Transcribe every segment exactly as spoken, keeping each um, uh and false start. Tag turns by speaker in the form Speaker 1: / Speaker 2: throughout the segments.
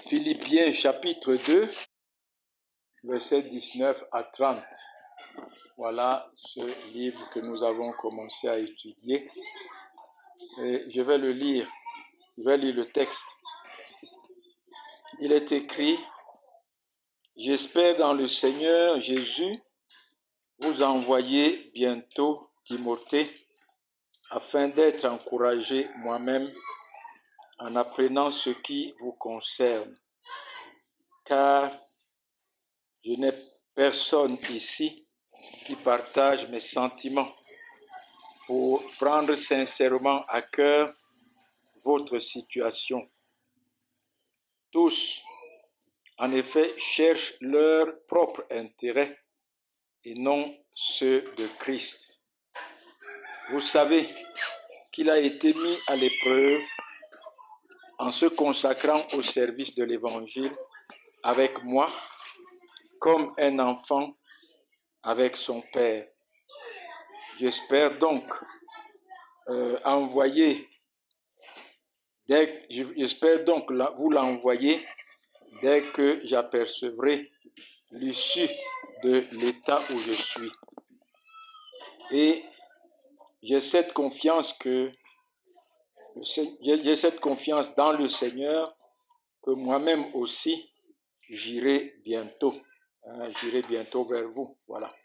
Speaker 1: Philippiens chapitre deux, versets dix-neuf à trente. Voilà ce livre que nous avons commencé à étudier. Et je vais le lire. Je vais lire le texte. Il est écrit: « J'espère dans le Seigneur Jésus vous envoyer bientôt Timothée, afin d'être encouragé moi-même en apprenant ce qui vous concerne. Car je n'ai personne ici qui partage mes sentiments pour prendre sincèrement à cœur votre situation. Tous, en effet, cherchent leur propre intérêt et non ceux de Christ. Vous savez qu'il a été mis à l'épreuve en se consacrant au service de l'Évangile avec moi, comme un enfant avec son père. J'espère donc euh, envoyer, dès, j'espère donc la, vous l'envoyer dès que j'apercevrai l'issue de l'état où je suis. Et j'ai cette confiance que j'ai cette confiance dans le Seigneur que moi-même aussi j'irai bientôt. Hein, j'irai bientôt vers vous. Voilà.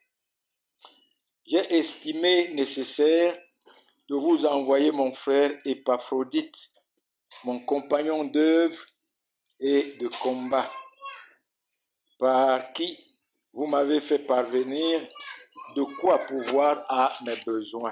Speaker 1: J'ai estimé nécessaire de vous envoyer mon frère Épaphrodite, mon compagnon d'œuvre et de combat, par qui vous m'avez fait parvenir de quoi pourvoir à mes besoins.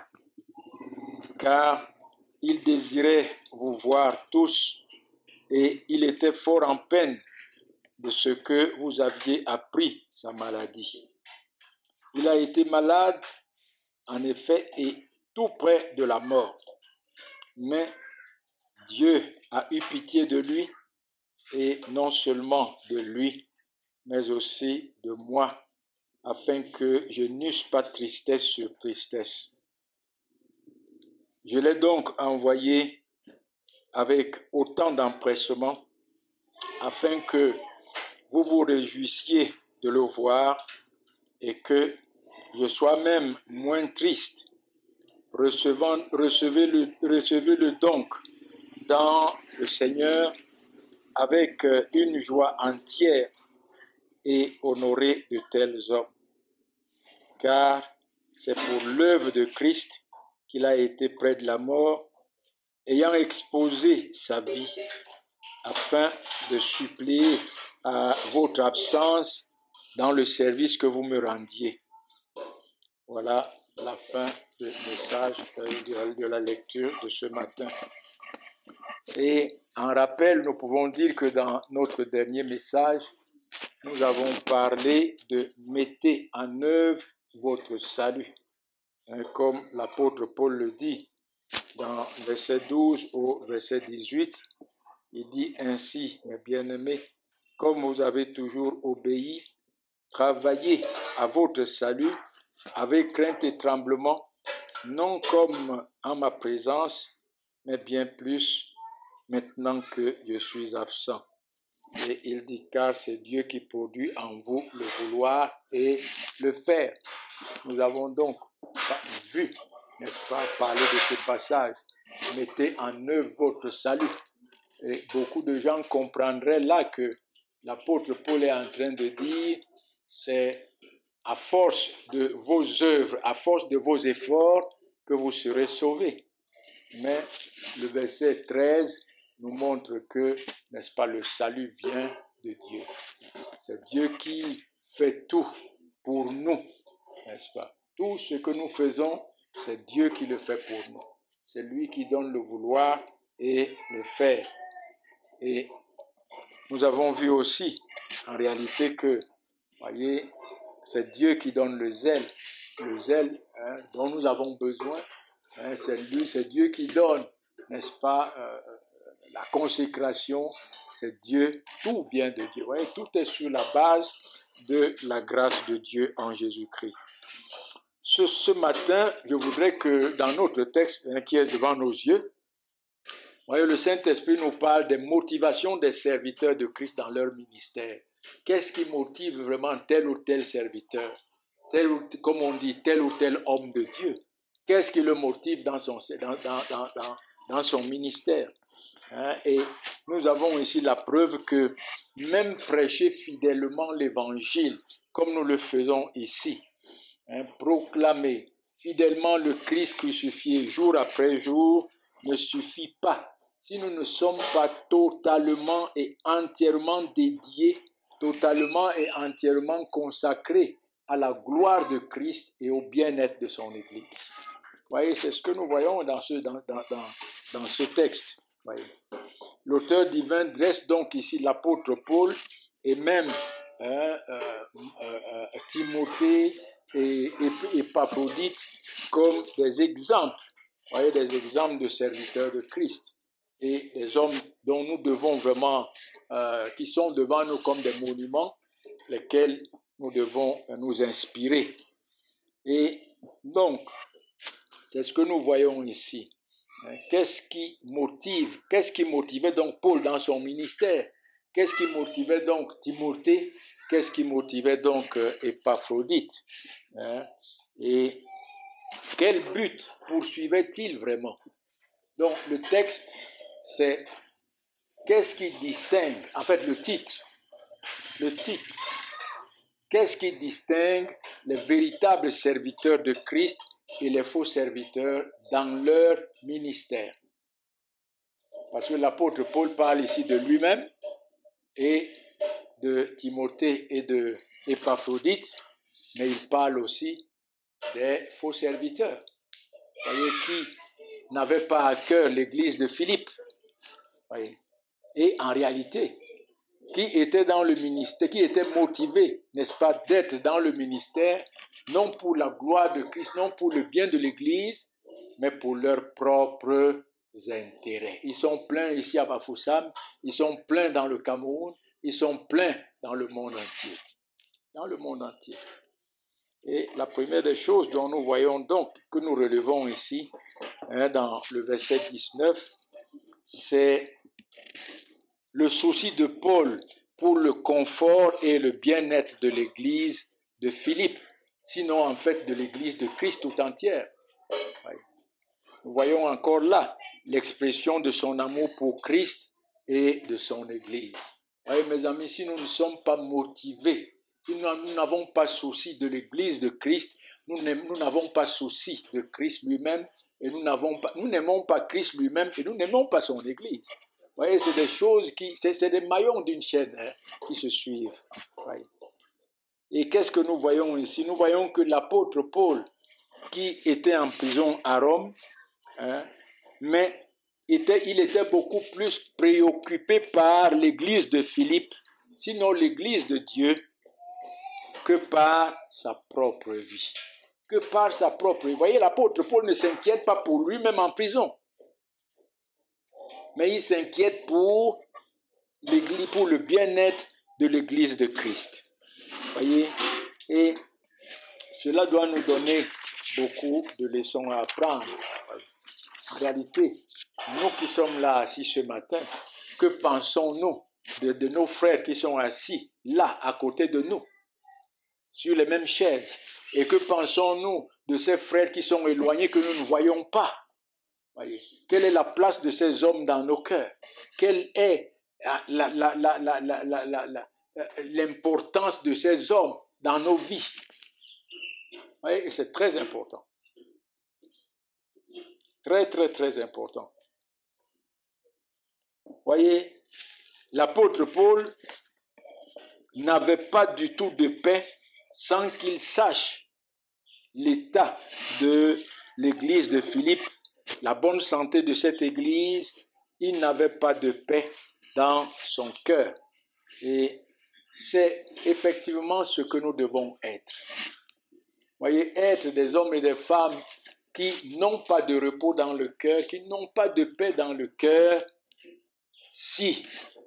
Speaker 1: Car il désirait vous voir tous et il était fort en peine de ce que vous aviez appris sa maladie. Il a été malade, en effet, et tout près de la mort. Mais Dieu a eu pitié de lui, et non seulement de lui, mais aussi de moi, afin que je n'eusse pas tristesse sur tristesse. Je l'ai donc envoyé avec autant d'empressement, afin que vous vous réjouissiez de le voir et que je sois même moins triste. Recevant, recevez-le, recevez-le donc dans le Seigneur avec une joie entière et honorez de tels hommes. Car c'est pour l'œuvre de Christ qu'il a été près de la mort, ayant exposé sa vie, afin de suppléer à votre absence dans le service que vous me rendiez. » Voilà la fin du message de la lecture de ce matin. Et en rappel, nous pouvons dire que dans notre dernier message, nous avons parlé de « mettez en œuvre votre salut », comme l'apôtre Paul le dit dans verset douze au verset dix-huit. Il dit ainsi: « Mes bien-aimés, comme vous avez toujours obéi, travaillez à votre salut avec crainte et tremblement, non comme en ma présence, mais bien plus maintenant que je suis absent. » Et il dit: « Car c'est Dieu qui produit en vous le vouloir et le faire. » Nous avons donc vu, n'est-ce pas, parler de ce passage. Mettez en œuvre votre salut. Et beaucoup de gens comprendraient là que l'apôtre Paul est en train de dire, c'est à force de vos œuvres, à force de vos efforts que vous serez sauvés. Mais le verset treize nous montre que, n'est-ce pas, le salut vient de Dieu. C'est Dieu qui fait tout pour nous, n'est-ce pas? Tout ce que nous faisons, c'est Dieu qui le fait pour nous. C'est lui qui donne le vouloir et le faire. Et nous avons vu aussi, en réalité, que, voyez, c'est Dieu qui donne le zèle. Le zèle hein, dont nous avons besoin, hein, c'est lui, c'est Dieu qui donne, n'est-ce pas, euh, la consécration, c'est Dieu, tout vient de Dieu. Voyez, tout est sur la base de la grâce de Dieu en Jésus-Christ. Ce, ce matin, je voudrais que dans notre texte hein, qui est devant nos yeux, Voyez, le Saint-Esprit nous parle des motivations des serviteurs de Christ dans leur ministère. Qu'est-ce qui motive vraiment tel ou tel serviteur, tel ou, comme on dit, tel ou tel homme de Dieu? Qu'est-ce qui le motive dans son, dans, dans, dans, dans, dans son ministère? Hein? Et nous avons ici la preuve que même prêcher fidèlement l'Évangile, comme nous le faisons ici, hein, proclamer fidèlement le Christ crucifié jour après jour, ne suffit pas. Si nous ne sommes pas totalement et entièrement dédiés, totalement et entièrement consacrés à la gloire de Christ et au bien-être de son Église. Vous voyez, c'est ce que nous voyons dans ce, dans, dans, dans, dans ce texte. Voyez. L'auteur divin dresse donc ici l'apôtre Paul et même hein, euh, euh, euh, Timothée et, et Épaphrodite comme des exemples, vous voyez, des exemples de serviteurs de Christ et des hommes dont nous devons vraiment, euh, qui sont devant nous comme des monuments, lesquels nous devons nous inspirer. Et donc, c'est ce que nous voyons ici. Qu'est-ce qui motive, qu'est-ce qui motivait donc Paul dans son ministère? Qu'est-ce qui motivait donc Timothée? Qu'est-ce qui motivait donc euh, Épaphrodite? Hein? Et quel but poursuivait-il vraiment? Donc le texte, c'est qu'est-ce qui distingue, en fait le titre, le titre, qu'est-ce qui distingue les véritables serviteurs de Christ et les faux serviteurs dans leur ministère? Parce que l'apôtre Paul parle ici de lui-même et de Timothée et de Épaphrodite, mais il parle aussi des faux serviteurs, voyez, qui n'avaient pas à cœur l'église de Philippe, voyez, et en réalité, qui étaient dans le ministère, qui étaient motivés, n'est-ce pas, d'être dans le ministère, non pour la gloire de Christ, non pour le bien de l'église, mais pour leurs propres intérêts. Ils sont pleins ici à Bafoussam, ils sont pleins dans le Cameroun, ils sont pleins dans le monde entier. Dans le monde entier. Et la première des choses dont nous voyons donc, que nous relevons ici, hein, dans le verset dix-neuf, c'est le souci de Paul pour le confort et le bien-être de l'église de Philippe, sinon en fait de l'église de Christ tout entière. Nous voyons encore là l'expression de son amour pour Christ et de son église. Voyez, mes amis, si nous ne sommes pas motivés, si nous n'avons pas souci de l'église de Christ, nous n'avons pas souci de Christ lui-même, et nous n'avons pas, nous n'aimons pas Christ lui-même, et nous n'aimons pas son église. Vous voyez, c'est des choses qui, c'est, c'est des maillons d'une chaîne hein, qui se suivent. Voyez. Et qu'est-ce que nous voyons ici? Nous voyons que l'apôtre Paul, qui était en prison à Rome, hein, mais était, il était beaucoup plus préoccupé par l'église de Philippe, sinon l'église de Dieu, que par sa propre vie. Que par sa propre vie. Vous voyez, l'apôtre Paul ne s'inquiète pas pour lui-même en prison, mais il s'inquiète pour l'église, pour le bien-être de l'église de Christ. Vous voyez, et cela doit nous donner beaucoup de leçons à apprendre. En réalité, nous qui sommes là assis ce matin, que pensons-nous de, de nos frères qui sont assis là, à côté de nous, sur les mêmes chaises? Et que pensons-nous de ces frères qui sont éloignés, que nous ne voyons pas? Voyez, quelle est la place de ces hommes dans nos cœurs? Quelle est la, la, la, la, la, la, la, la, l'importance de ces hommes dans nos vies? Voyez, et c'est très important. Très, très, très important. Voyez, l'apôtre Paul n'avait pas du tout de paix sans qu'il sache l'état de l'église de Philippe, la bonne santé de cette église. Il n'avait pas de paix dans son cœur. Et c'est effectivement ce que nous devons être. Voyez, être des hommes et des femmes qui n'ont pas de repos dans le cœur, qui n'ont pas de paix dans le cœur, si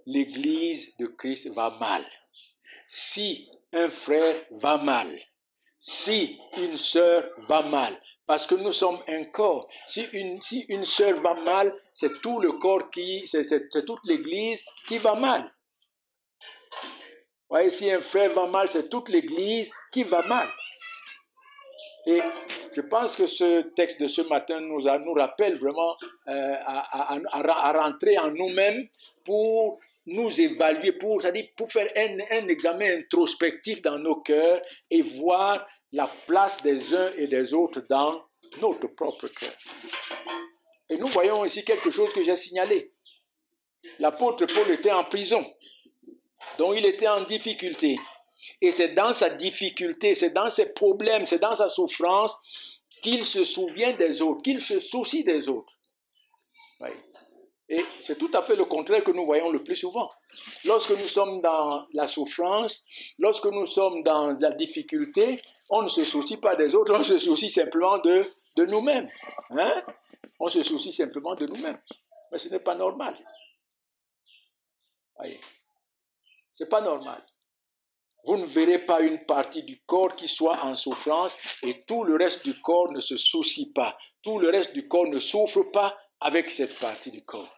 Speaker 1: l'église de Christ va mal, si un frère va mal, si une sœur va mal. Parce que nous sommes un corps. Si une, si une sœur va mal, c'est tout le corps qui, c'est, c'est, c'est toute l'église qui va mal. Vous voyez, si un frère va mal, c'est toute l'église qui va mal. Et je pense que ce texte de ce matin nous, a, nous rappelle vraiment euh, à, à, à, à rentrer en nous-mêmes pour nous évaluer, pour, c'est-à-dire pour faire un, un examen introspectif dans nos cœurs et voir la place des uns et des autres dans notre propre cœur. Et nous voyons ici quelque chose que j'ai signalé. L'apôtre Paul était en prison, donc il était en difficulté. Et c'est dans sa difficulté, c'est dans ses problèmes, c'est dans sa souffrance qu'il se souvient des autres, qu'il se soucie des autres. Oui. Et c'est tout à fait le contraire que nous voyons le plus souvent. Lorsque nous sommes dans la souffrance, lorsque nous sommes dans la difficulté, on ne se soucie pas des autres, on se soucie simplement de, de nous-mêmes. Hein? On se soucie simplement de nous-mêmes. Mais ce n'est pas normal. Oui. Ce n'est pas normal. Vous ne verrez pas une partie du corps qui soit en souffrance et tout le reste du corps ne se soucie pas. Tout le reste du corps ne souffre pas avec cette partie du corps.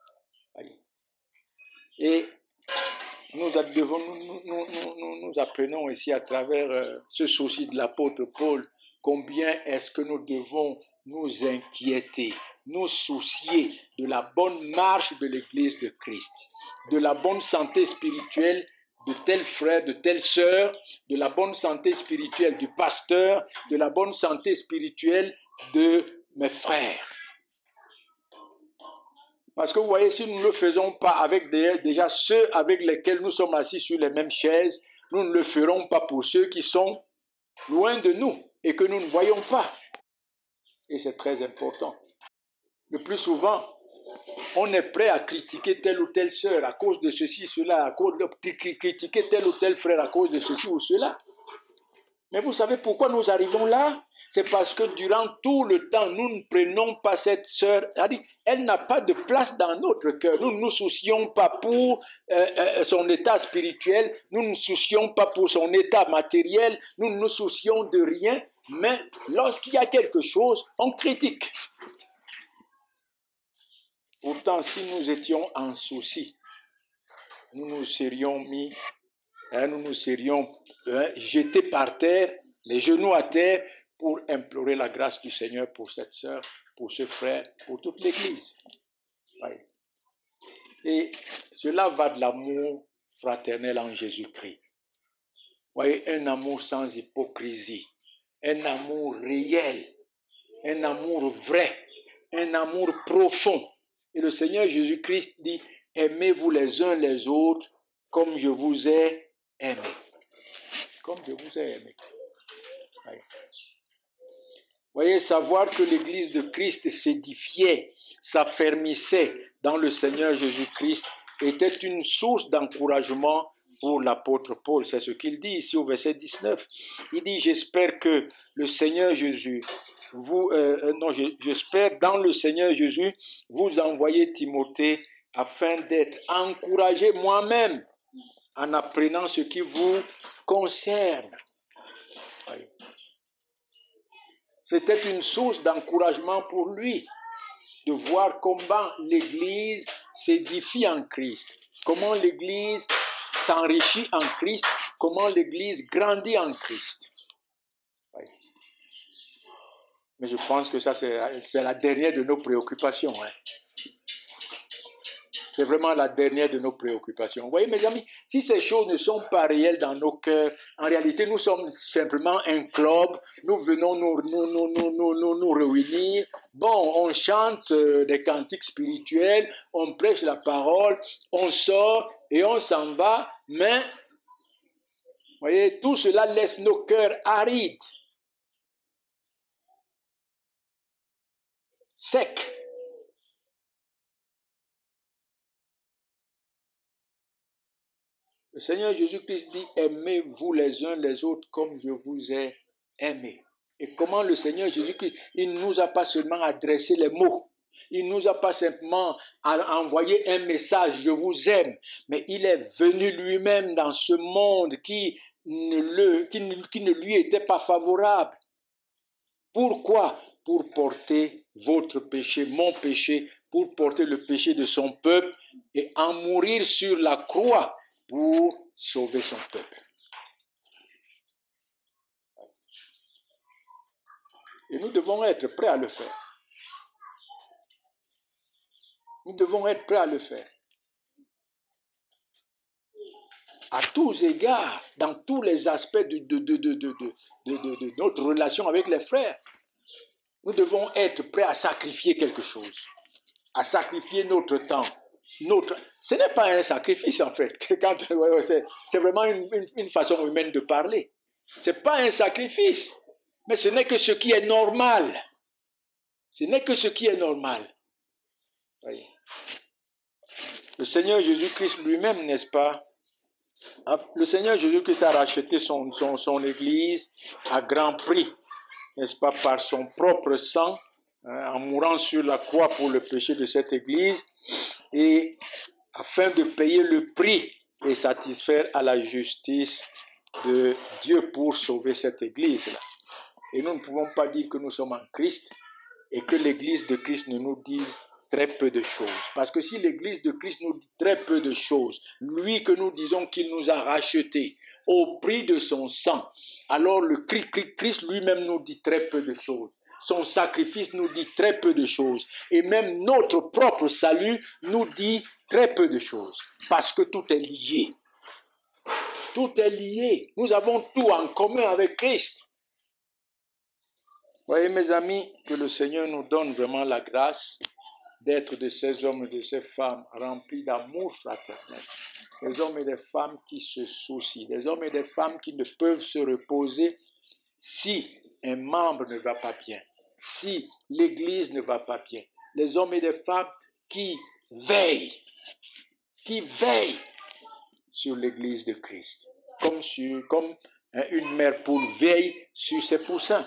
Speaker 1: Et nous, devons, nous, nous, nous, nous apprenons ici à travers euh, ce souci de l'apôtre Paul combien est-ce que nous devons nous inquiéter, nous soucier de la bonne marche de l'Église de Christ, de la bonne santé spirituelle de tel frère, de telle sœur, de la bonne santé spirituelle du pasteur, de la bonne santé spirituelle de mes frères. Parce que vous voyez, si nous ne le faisons pas avec des, déjà ceux avec lesquels nous sommes assis sur les mêmes chaises, nous ne le ferons pas pour ceux qui sont loin de nous et que nous ne voyons pas. Et c'est très important. Le plus souvent, on est prêt à critiquer telle ou telle sœur à cause de ceci, cela, à cause de critiquer tel ou tel frère à cause de ceci ou cela. Mais vous savez pourquoi nous arrivons là? C'est parce que durant tout le temps, nous ne prenons pas cette sœur, c'est-à-dire, elle n'a pas de place dans notre cœur. Nous ne nous soucions pas pour euh, euh, son état spirituel, nous ne nous soucions pas pour son état matériel, nous ne nous soucions de rien, mais lorsqu'il y a quelque chose, on critique. Pourtant, si nous étions en souci, nous nous serions mis, hein, nous nous serions hein, jetés par terre, les genoux à terre, pour implorer la grâce du Seigneur pour cette sœur, pour ce frère, pour toute l'Église. Oui. Et cela va de l'amour fraternel en Jésus-Christ. Vous voyez, un amour sans hypocrisie, un amour réel, un amour vrai, un amour profond. Et le Seigneur Jésus-Christ dit, aimez-vous les uns les autres comme je vous ai aimé. Comme je vous ai aimé. Oui. Vous voyez, savoir que l'Église de Christ s'édifiait, s'affermissait dans le Seigneur Jésus-Christ était une source d'encouragement pour l'apôtre Paul. C'est ce qu'il dit ici au verset dix-neuf. Il dit, j'espère que le Seigneur Jésus, vous, euh, non, j'espère dans le Seigneur Jésus, vous envoyer Timothée afin d'être encouragé moi-même en apprenant ce qui vous concerne. Oui. C'était une source d'encouragement pour lui de voir comment l'Église s'édifie en Christ, comment l'Église s'enrichit en Christ, comment l'Église grandit en Christ. Oui. Mais je pense que ça, c'est, c'est la dernière de nos préoccupations. Hein. C'est vraiment la dernière de nos préoccupations. Vous voyez, mes amis, si ces choses ne sont pas réelles dans nos cœurs, en réalité, nous sommes simplement un club. Nous venons nous, nous, nous, nous, nous, nous, nous réunir. Bon, on chante des cantiques spirituels, on prêche la parole, on sort et on s'en va. Mais, vous voyez, tout cela laisse nos cœurs arides, secs. Le Seigneur Jésus-Christ dit, aimez-vous les uns les autres comme je vous ai aimé. Et comment le Seigneur Jésus-Christ, il ne nous a pas seulement adressé les mots, Il ne nous a pas simplement envoyé un message, je vous aime, mais il est venu lui-même dans ce monde qui ne, le, qui, ne, qui ne lui était pas favorable. Pourquoi? Pour porter votre péché, mon péché, pour porter le péché de son peuple et en mourir sur la croix pour sauver son peuple. Et nous devons être prêts à le faire. Nous devons être prêts à le faire. À tous égards, dans tous les aspects de, de, de, de, de, de, de, de, de notre relation avec les frères. Nous devons être prêts à sacrifier quelque chose, à sacrifier notre temps. Notre... Ce n'est pas un sacrifice en fait, c'est vraiment une, une, une façon humaine de parler. Ce n'est pas un sacrifice, mais ce n'est que ce qui est normal. Ce n'est que ce qui est normal. Voyez. Le Seigneur Jésus-Christ lui-même, n'est-ce pas? Le Seigneur Jésus-Christ a racheté son, son, son Église à grand prix, n'est-ce pas, par son propre sang, hein, en mourant sur la croix pour le péché de cette Église, et afin de payer le prix et satisfaire à la justice de Dieu pour sauver cette Église-là. Et nous ne pouvons pas dire que nous sommes en Christ et que l'Église de Christ ne nous dise très peu de choses. Parce que si l'Église de Christ nous dit très peu de choses, lui que nous disons qu'il nous a rachetés au prix de son sang, alors le Christ lui-même nous dit très peu de choses. Son sacrifice nous dit très peu de choses. Et même notre propre salut nous dit très peu de choses. Parce que tout est lié. Tout est lié. Nous avons tout en commun avec Christ. Voyez mes amis, que le Seigneur nous donne vraiment la grâce d'être de ces hommes et de ces femmes remplis d'amour fraternel. Des hommes et des femmes qui se soucient. Des hommes et des femmes qui ne peuvent se reposer si un membre ne va pas bien. Si l'Église ne va pas bien. Les hommes et des femmes qui veillent. Qui veillent sur l'Église de Christ. Comme, sur, comme hein, une mère poule veille sur ses poussins.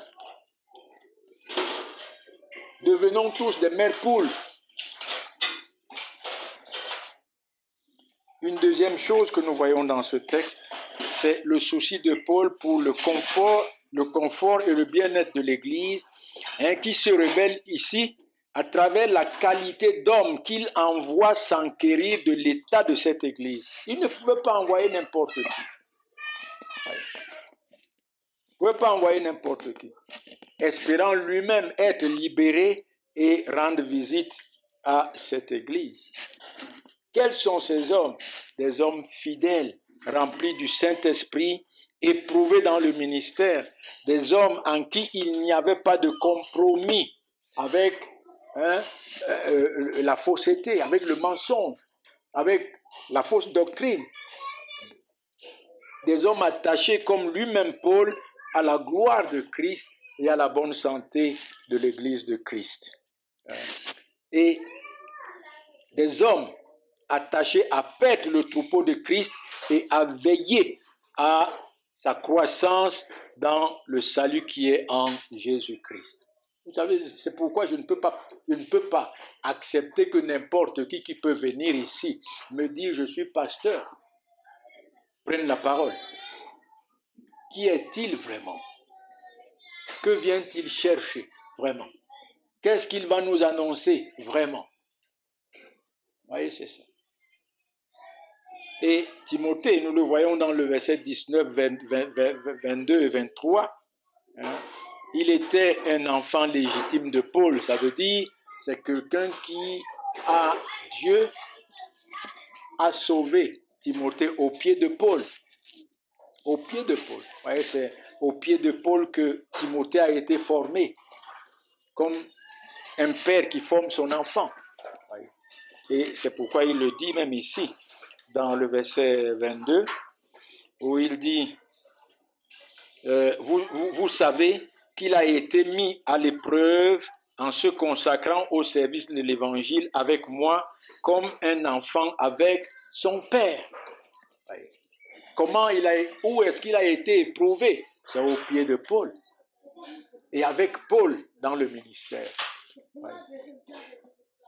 Speaker 1: Devenons tous des mères poules. Une deuxième chose que nous voyons dans ce texte, c'est le souci de Paul pour le confort, le confort et le bien-être de l'Église, hein, qui se révèle ici à travers la qualité d'homme qu'il envoie s'enquérir de l'état de cette Église. Il ne pouvait pas envoyer n'importe qui. Il ne pouvait pas envoyer n'importe qui. Espérant lui-même être libéré et rendre visite à cette Église. Quels sont ces hommes? Des hommes fidèles, remplis du Saint-Esprit, éprouvés dans le ministère, des hommes en qui il n'y avait pas de compromis avec hein, euh, la fausseté, avec le mensonge, avec la fausse doctrine. Des hommes attachés comme lui-même Paul à la gloire de Christ et à la bonne santé de l'Église de Christ. Et des hommes attachés à paître le troupeau de Christ et à veiller à sa croissance dans le salut qui est en Jésus-Christ. Vous savez, c'est pourquoi je ne peux pas, je ne peux pas accepter que n'importe qui qui peut venir ici me dire je suis pasteur, prenne la parole. Qui est-il vraiment? Que vient-il chercher vraiment? Qu'est-ce qu'il va nous annoncer vraiment? Vous voyez, c'est ça. Et Timothée, nous le voyons dans le verset dix-neuf, vingt, vingt, vingt-deux et vingt-trois, hein, il était un enfant légitime de Paul. Ça veut dire, c'est quelqu'un qui a, Dieu a sauvé Timothée au pied de Paul. Au pied de Paul. Vous voyez, c'est au pied de Paul que Timothée a été formé, comme un père qui forme son enfant. Et c'est pourquoi il le dit même ici, dans le verset vingt-deux, où il dit, euh, vous, vous, vous savez qu'il a été mis à l'épreuve en se consacrant au service de l'Évangile avec moi, comme un enfant avec son père. Comment il a, où est-ce qu'il a été éprouvé? C'est au pied de Paul. Et avec Paul dans le ministère.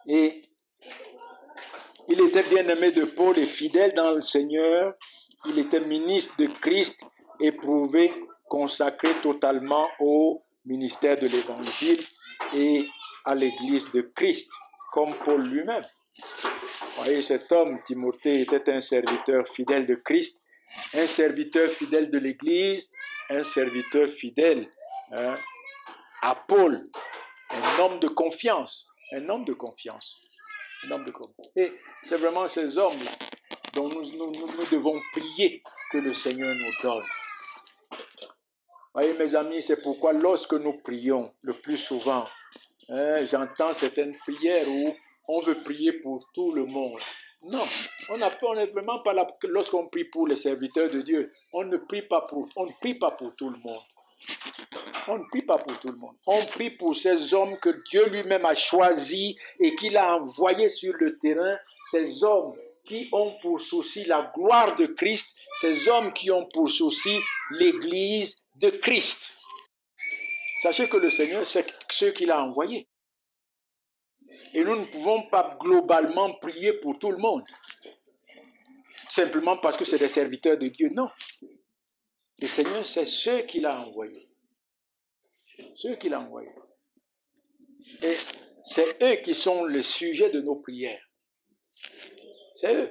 Speaker 1: Et il était bien-aimé de Paul et fidèle dans le Seigneur. Il était ministre de Christ, éprouvé, consacré totalement au ministère de l'Évangile et à l'Église de Christ, comme Paul lui-même. Vous voyez, cet homme, Timothée, était un serviteur fidèle de Christ, un serviteur fidèle de l'Église, un serviteur fidèle hein, à Paul, un homme de confiance, un homme de confiance, un homme de confiance. Et c'est vraiment ces hommes-là dont nous, nous, nous devons prier que le Seigneur nous donne. Vous voyez, mes amis, c'est pourquoi lorsque nous prions, le plus souvent, hein, j'entends certaines prières où on veut prier pour tout le monde. Non, on n'est vraiment pas là. Lorsqu'on prie pour les serviteurs de Dieu, on ne prie pas pour, on ne prie pas pour tout le monde. On ne prie pas pour tout le monde. On prie pour ces hommes que Dieu lui-même a choisis et qu'il a envoyés sur le terrain, ces hommes qui ont pour souci la gloire de Christ, ces hommes qui ont pour souci l'Église de Christ. Sachez que le Seigneur, c'est ceux qu'il a envoyés. Et nous ne pouvons pas globalement prier pour tout le monde. Simplement parce que c'est des serviteurs de Dieu. Non. Le Seigneur, c'est ceux qu'il a envoyés. Ceux qu'il a envoyés. Et c'est eux qui sont le sujet de nos prières. C'est eux.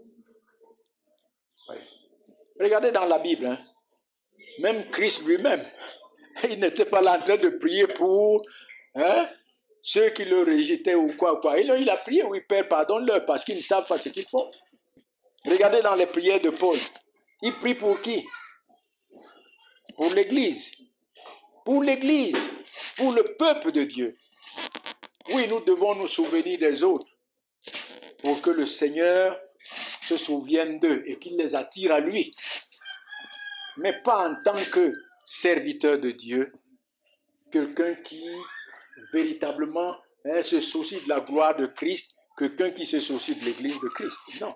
Speaker 1: Oui. Regardez dans la Bible, hein. Même Christ lui-même, il n'était pas là en train de prier pour hein, ceux qui le rejetaient ou quoi, quoi. Il, il a prié, oui, Père, pardonne-leur, parce qu'ils ne savent pas ce qu'ils font. Regardez dans les prières de Paul. Il prie pour qui? Pour l'Église. Pour l'Église. Pour le peuple de Dieu. Oui, nous devons nous souvenir des autres pour que le Seigneur se souvienne d'eux et qu'il les attire à lui. Mais pas en tant que serviteur de Dieu, quelqu'un qui véritablement hein, se soucie de la gloire de Christ, quelqu'un qui se soucie de l'Église de Christ. Non.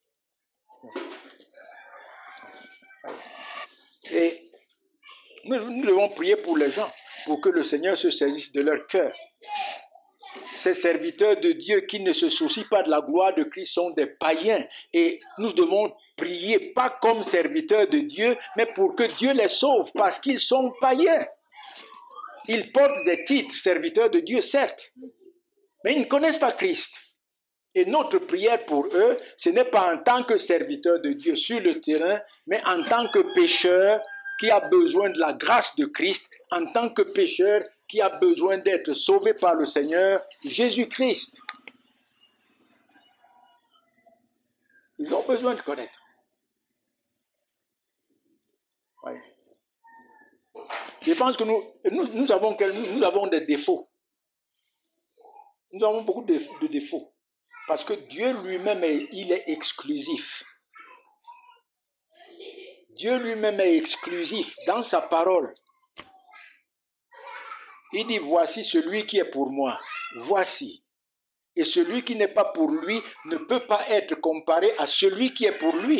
Speaker 1: Et nous, nous devons prier pour les gens, pour que le Seigneur se saisisse de leur cœur. Ces serviteurs de Dieu qui ne se soucient pas de la gloire de Christ sont des païens. Et nous devons prier pas comme serviteurs de Dieu, mais pour que Dieu les sauve, parce qu'ils sont païens. Ils portent des titres, serviteurs de Dieu, certes, mais ils ne connaissent pas Christ. Et notre prière pour eux, ce n'est pas en tant que serviteurs de Dieu sur le terrain, mais en tant que pécheur qui a besoin de la grâce de Christ, en tant que pécheur qui a besoin d'être sauvé par le Seigneur Jésus-Christ. Ils ont besoin de connaître. Oui. Je pense que nous, nous, nous, avons, nous avons des défauts. Nous avons beaucoup de, de défauts. Parce que Dieu lui-même, est, il est exclusif. Dieu lui-même est exclusif dans sa parole. Il dit, voici celui qui est pour moi. Voici. Et celui qui n'est pas pour lui ne peut pas être comparé à celui qui est pour lui.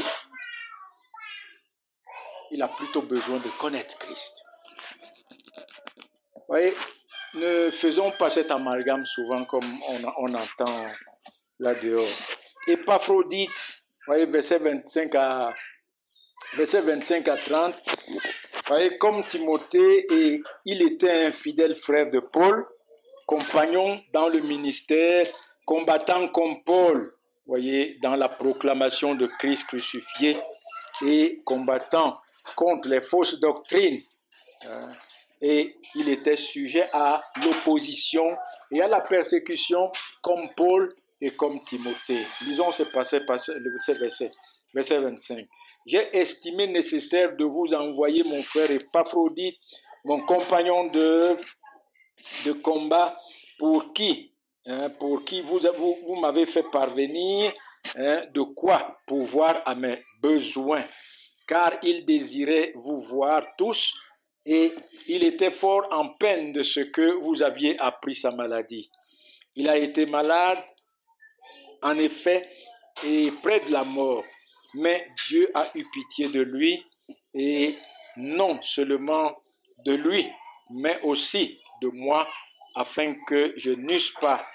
Speaker 1: Il a plutôt besoin de connaître Christ. Vous voyez, ne faisons pas cet amalgame souvent comme on, on entend là dehors. Épaphrodite, vous voyez, verset vingt-cinq à, verset vingt-cinq à trente. Vous voyez, comme Timothée, et il était un fidèle frère de Paul, compagnon dans le ministère, combattant comme Paul, vous voyez, dans la proclamation de Christ crucifié, et combattant contre les fausses doctrines. Et il était sujet à l'opposition et à la persécution comme Paul et comme Timothée. Lisons ce passage, ce verset, verset vingt-cinq. J'ai estimé nécessaire de vous envoyer mon frère Épaphrodite, mon compagnon de, de combat, pour qui, hein, pour qui vous, vous, vous m'avez fait parvenir hein, de quoi pourvoir à mes besoins, car il désirait vous voir tous et il était fort en peine de ce que vous aviez appris sa maladie. Il a été malade, en effet, et près de la mort. Mais Dieu a eu pitié de lui, et non seulement de lui, mais aussi de moi, afin que je n'eusse pas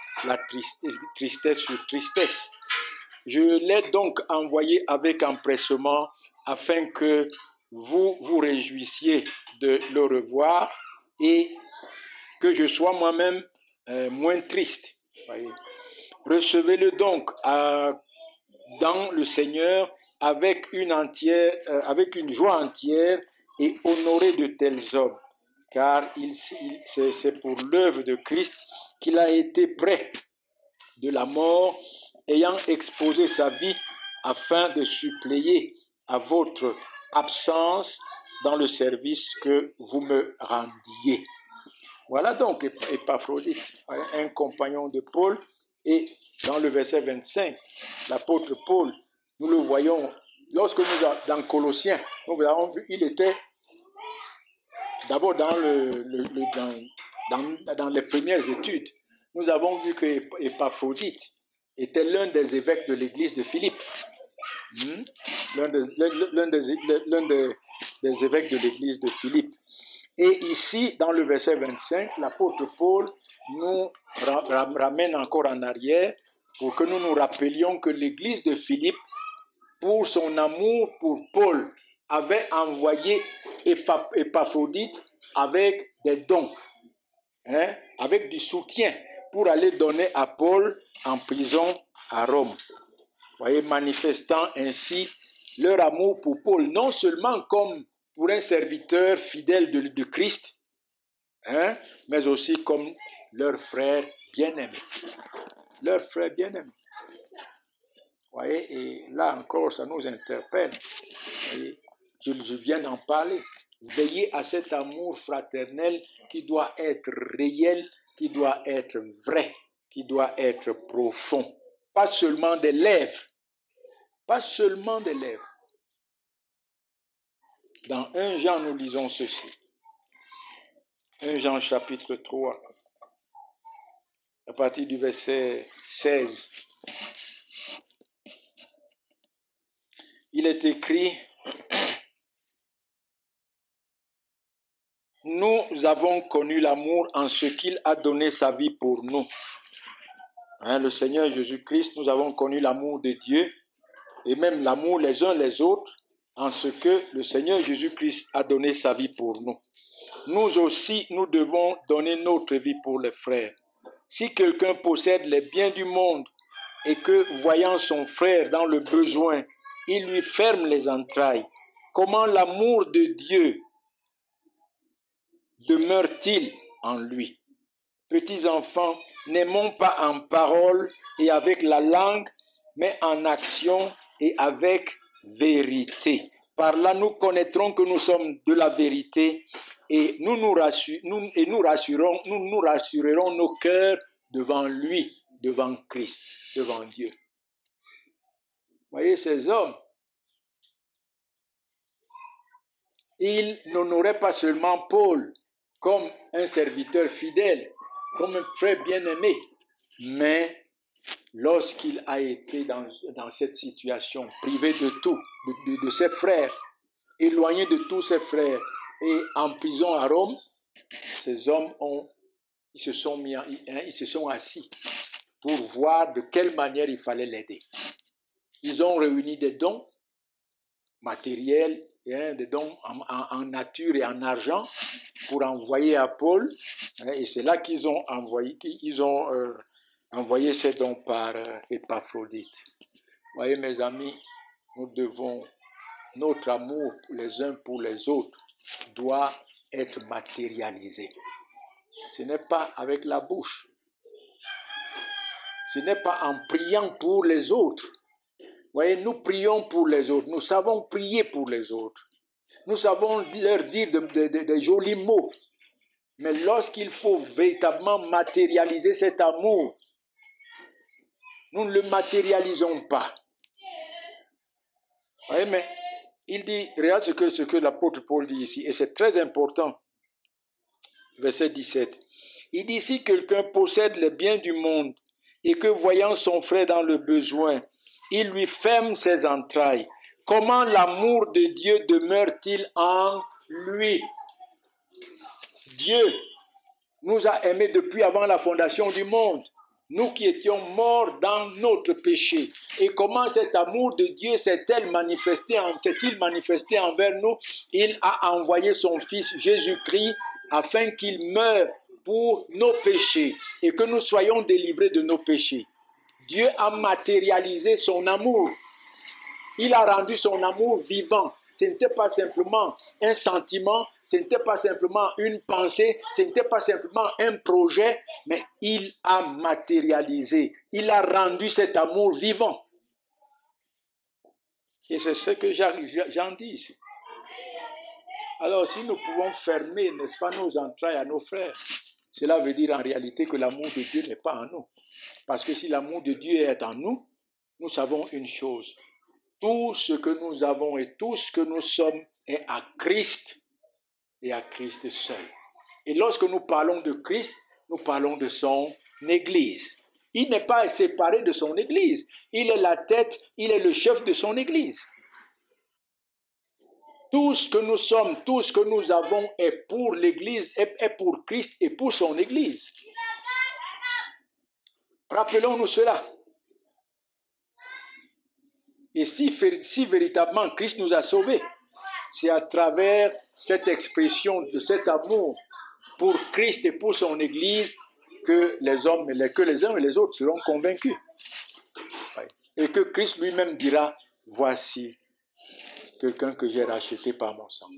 Speaker 1: la tristesse, tristesse sur tristesse. Je l'ai donc envoyé avec empressement afin que vous vous réjouissiez de le revoir et que je sois moi-même euh, moins triste. Voyez. Recevez-le donc à, dans le Seigneur avec une, entière, euh, avec une joie entière et honorez de tels hommes, car il, il, c'est, c'est pour l'œuvre de Christ qu'il a été près de la mort, ayant exposé sa vie afin de suppléer à votre absence dans le service que vous me rendiez. Voilà donc Épaphrodite, un compagnon de Paul, et dans le verset vingt-cinq, l'apôtre Paul, nous le voyons, lorsque nous avons dans Colossiens, nous avons vu, il était d'abord dans, le, le, le, dans, dans, dans les premières études, nous avons vu que Épaphrodite était l'un des évêques de l'église de Philippe. Hmm? L'un, de, l'un, des, l'un des, des évêques de l'église de Philippe. Et ici, dans le verset vingt-cinq, l'apôtre Paul nous ramène encore en arrière pour que nous nous rappelions que l'église de Philippe, pour son amour pour Paul, avait envoyé Épaphrodite avec des dons, hein, avec du soutien pour aller donner à Paul en prison à Rome. Voyez, manifestant ainsi leur amour pour Paul, non seulement comme pour un serviteur fidèle de, de Christ, hein, mais aussi comme leur frère bien-aimé. Leur frère bien-aimé. Voyez, et là encore, ça nous interpelle. Voyez, je, je viens d'en parler. Veillez à cet amour fraternel qui doit être réel, qui doit être vrai, qui doit être profond. Pas seulement des lèvres. Pas seulement des lèvres. Dans un Jean, nous lisons ceci. un Jean chapitre trois, à partir du verset seize. Il est écrit, « Nous avons connu l'amour en ce qu'il a donné sa vie pour nous. » Hein, le Seigneur Jésus-Christ, nous avons connu l'amour de Dieu et même l'amour les uns les autres en ce que le Seigneur Jésus-Christ a donné sa vie pour nous. Nous aussi, nous devons donner notre vie pour les frères. Si quelqu'un possède les biens du monde et que, voyant son frère dans le besoin, il lui ferme les entrailles, comment l'amour de Dieu demeure-t-il en lui? Petits enfants, n'aimons pas en parole et avec la langue, mais en action et avec vérité. Par là, nous connaîtrons que nous sommes de la vérité et nous nous, rassure, nous, et nous, rassurons, nous nous rassurerons nos cœurs devant lui, devant Christ, devant Dieu. Voyez, ces hommes, ils n'honoraient pas seulement Paul comme un serviteur fidèle, comme un frère bien-aimé, mais lorsqu'il a été dans, dans cette situation, privé de tout, de, de, de ses frères, éloigné de tous ses frères et en prison à Rome, ces hommes ont, ils se sont mis, hein, ils se sont assis pour voir de quelle manière il fallait l'aider. Ils ont réuni des dons matériels, hein, des dons en, en, en nature et en argent pour envoyer à Paul, hein, et c'est là qu'ils ont envoyé, qu'ils ont euh, envoyé ces dons par euh, Épaphrodite. Vous voyez, mes amis, nous devons, notre amour les uns pour les autres doit être matérialisé. Ce n'est pas avec la bouche. Ce n'est pas en priant pour les autres. Vous voyez, nous prions pour les autres. Nous savons prier pour les autres. Nous savons leur dire de, de, de, de jolis mots. Mais lorsqu'il faut véritablement matérialiser cet amour, nous ne le matérialisons pas. Vous voyez, mais il dit, regarde ce que, ce que l'apôtre Paul dit ici, et c'est très important. Verset dix-sept. Il dit, si quelqu'un possède les biens du monde et que voyant son frère dans le besoin, il lui ferme ses entrailles, comment l'amour de Dieu demeure-t-il en lui? Dieu nous a aimés depuis avant la fondation du monde. nous qui étions morts dans notre péché. Et comment cet amour de Dieu s'est-il manifesté, s'est-il manifesté envers nous? Il a envoyé son Fils Jésus-Christ afin qu'il meure pour nos péchés et que nous soyons délivrés de nos péchés. Dieu a matérialisé son amour. Il a rendu son amour vivant. Ce n'était pas simplement un sentiment, ce n'était pas simplement une pensée, ce n'était pas simplement un projet, mais il a matérialisé. Il a rendu cet amour vivant. Et c'est ce que j'en dis ici. Alors, si nous pouvons fermer, n'est-ce pas, nos entrailles à nos frères, cela veut dire en réalité que l'amour de Dieu n'est pas en nous. Parce que si l'amour de Dieu est en nous, nous savons une chose. Tout ce que nous avons et tout ce que nous sommes est à Christ et à Christ seul. Et lorsque nous parlons de Christ, nous parlons de son Église. Il n'est pas séparé de son Église. Il est la tête, il est le chef de son Église. Tout ce que nous sommes, tout ce que nous avons est pour l'Église, est pour Christ et pour son Église. Rappelons-nous cela. Et si, si véritablement Christ nous a sauvés, c'est à travers cette expression de cet amour pour Christ et pour son Église que les hommes, que les uns et les autres seront convaincus. Et que Christ lui-même dira, voici quelqu'un que j'ai racheté par mon sang.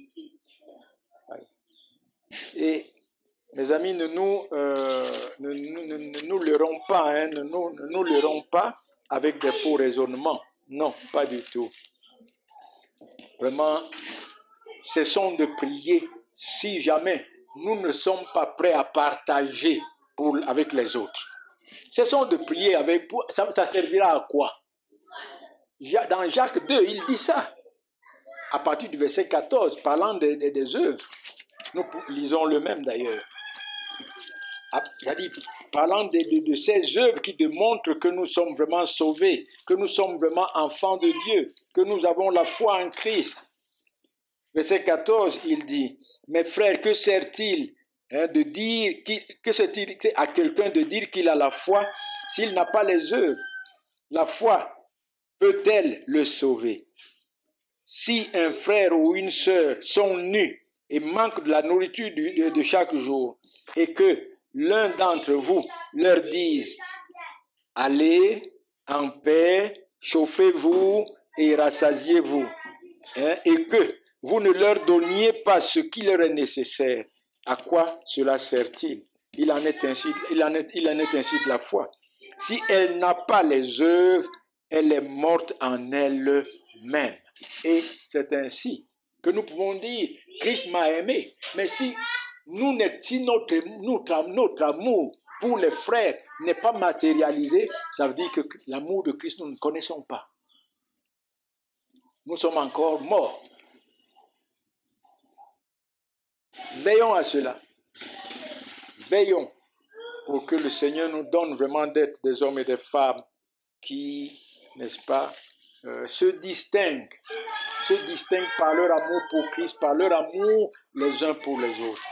Speaker 1: Et mes amis, ne nous, euh, ne, ne, ne nous leurrons pas, hein, ne, nous, ne nous leurrons pas avec des faux raisonnements. Non, pas du tout. Vraiment, cessons de prier si jamais nous ne sommes pas prêts à partager pour, avec les autres. Cessons de prier avec... Pour, ça, ça servira à quoi? Dans Jacques deux, il dit ça. À partir du verset quatorze, parlant des, des, des œuvres. Nous lisons le même d'ailleurs. C'est-à-dire, parlant de, de, de ces œuvres qui démontrent que nous sommes vraiment sauvés, que nous sommes vraiment enfants de Dieu, que nous avons la foi en Christ. Verset quatorze, il dit, « Mes frères, que sert-il hein, de dire, que sert-il à quelqu'un de dire qu'il a la foi s'il n'a pas les œuvres? La foi peut-elle le sauver? Si un frère ou une sœur sont nus et manquent de la nourriture de, de chaque jour, et que l'un d'entre vous leur dise, allez en paix, chauffez-vous et rassasiez-vous, hein, et que vous ne leur donniez pas ce qui leur est nécessaire, à quoi cela sert-il? Il en est ainsi, il en est, il en est ainsi de la foi. Si elle n'a pas les œuvres, elle est morte en elle-même. Et c'est ainsi que nous pouvons dire, Christ m'a aimé, mais si Nous, si notre, notre, notre amour pour les frères n'est pas matérialisé, ça veut dire que l'amour de Christ, nous ne connaissons pas. Nous sommes encore morts. Veillons à cela. Veillons pour que le Seigneur nous donne vraiment d'être des hommes et des femmes qui, n'est-ce pas, euh, se distinguent, se distinguent par leur amour pour Christ, par leur amour les uns pour les autres.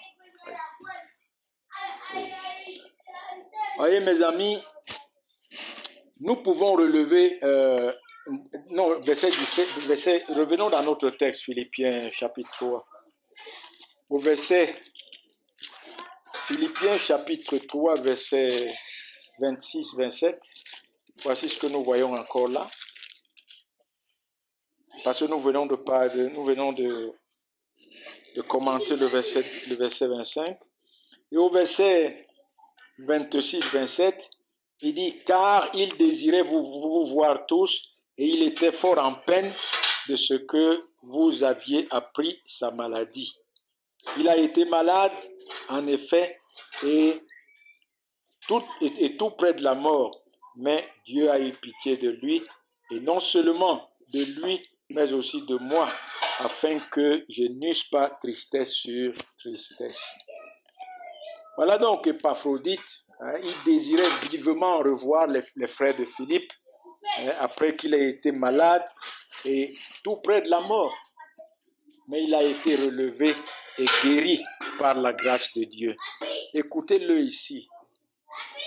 Speaker 1: Voyez mes amis, nous pouvons relever, euh, non, verset dix-sept, verset, revenons dans notre texte, Philippiens chapitre trois. Au verset, Philippiens chapitre trois, verset vingt-six vingt-sept, voici ce que nous voyons encore là. Parce que nous venons de, de, nous venons de, de commenter le verset, le verset vingt-cinq. Et au verset vingt-six vingt-sept, il dit, car il désirait vous, vous voir tous, et il était fort en peine de ce que vous aviez appris sa maladie. Il a été malade, en effet, et tout, et, et tout près de la mort, mais Dieu a eu pitié de lui, et non seulement de lui, mais aussi de moi, afin que je n'eusse pas tristesse sur tristesse. Voilà donc Épaphrodite, hein, il désirait vivement revoir les, les frères de Philippe, hein, après qu'il ait été malade et tout près de la mort. Mais il a été relevé et guéri par la grâce de Dieu. Écoutez-le ici.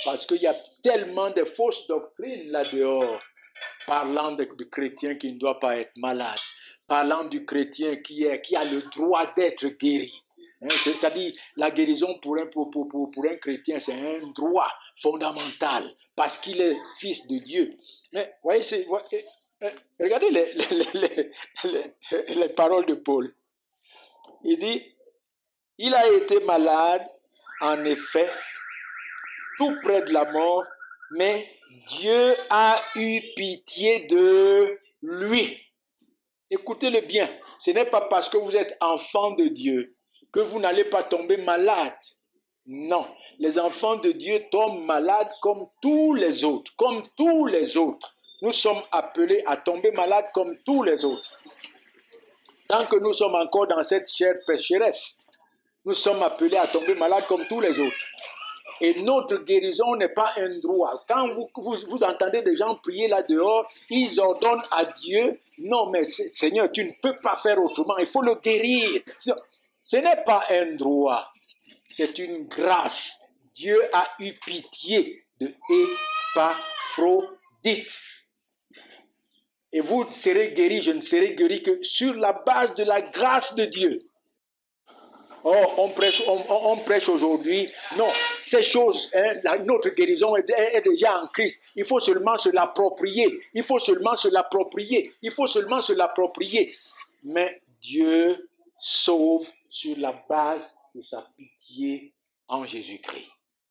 Speaker 1: Parce qu'il y a tellement de fausses doctrines là-dehors, parlant de, du chrétien qui ne doit pas être malade, parlant du chrétien qui, est, qui a le droit d'être guéri. Hein, c'est-à-dire, la guérison pour un, pour, pour, pour, pour un chrétien, c'est un droit fondamental, parce qu'il est fils de Dieu. Mais, voyez, c'est, voyez, regardez les, les, les, les, les paroles de Paul. Il dit, il a été malade, en effet, tout près de la mort, mais Dieu a eu pitié de lui. Écoutez-le bien, ce n'est pas parce que vous êtes enfant de Dieu que vous n'allez pas tomber malade. Non, les enfants de Dieu tombent malades comme tous les autres, comme tous les autres. Nous sommes appelés à tomber malades comme tous les autres. Tant que nous sommes encore dans cette chair pécheresse, nous sommes appelés à tomber malades comme tous les autres. Et notre guérison n'est pas un droit. Quand vous, vous, vous entendez des gens prier là-dehors, ils ordonnent à Dieu, non mais Seigneur, tu ne peux pas faire autrement, il faut le guérir. Ce n'est pas un droit, c'est une grâce. Dieu a eu pitié de Épaphrodite. Et vous serez guéris, je ne serai guéri que sur la base de la grâce de Dieu. Oh, on prêche, on, on prêche aujourd'hui. Non, ces choses, hein, la, notre guérison est, est déjà en Christ. Il faut seulement se l'approprier. Il faut seulement se l'approprier. Il faut seulement se l'approprier. Mais Dieu sauve sur la base de sa pitié en Jésus-Christ.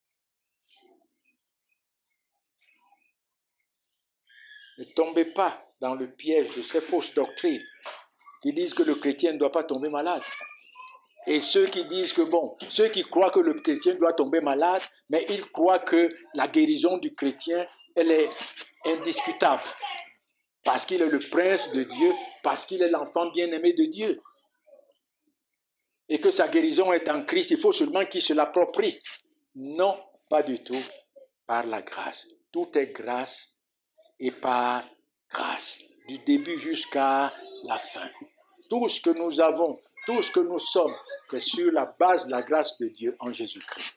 Speaker 1: Ne tombez pas dans le piège de ces fausses doctrines qui disent que le chrétien ne doit pas tomber malade. Et ceux qui disent que, bon, ceux qui croient que le chrétien doit tomber malade, mais ils croient que la guérison du chrétien, elle est indiscutable. Parce qu'il est le prince de Dieu, parce qu'il est l'enfant bien-aimé de Dieu. Et que sa guérison est en Christ, il faut seulement qu'il se l'approprie. Non, pas du tout, par la grâce. Tout est grâce et par grâce, du début jusqu'à la fin. Tout ce que nous avons, tout ce que nous sommes, c'est sur la base de la grâce de Dieu en Jésus-Christ.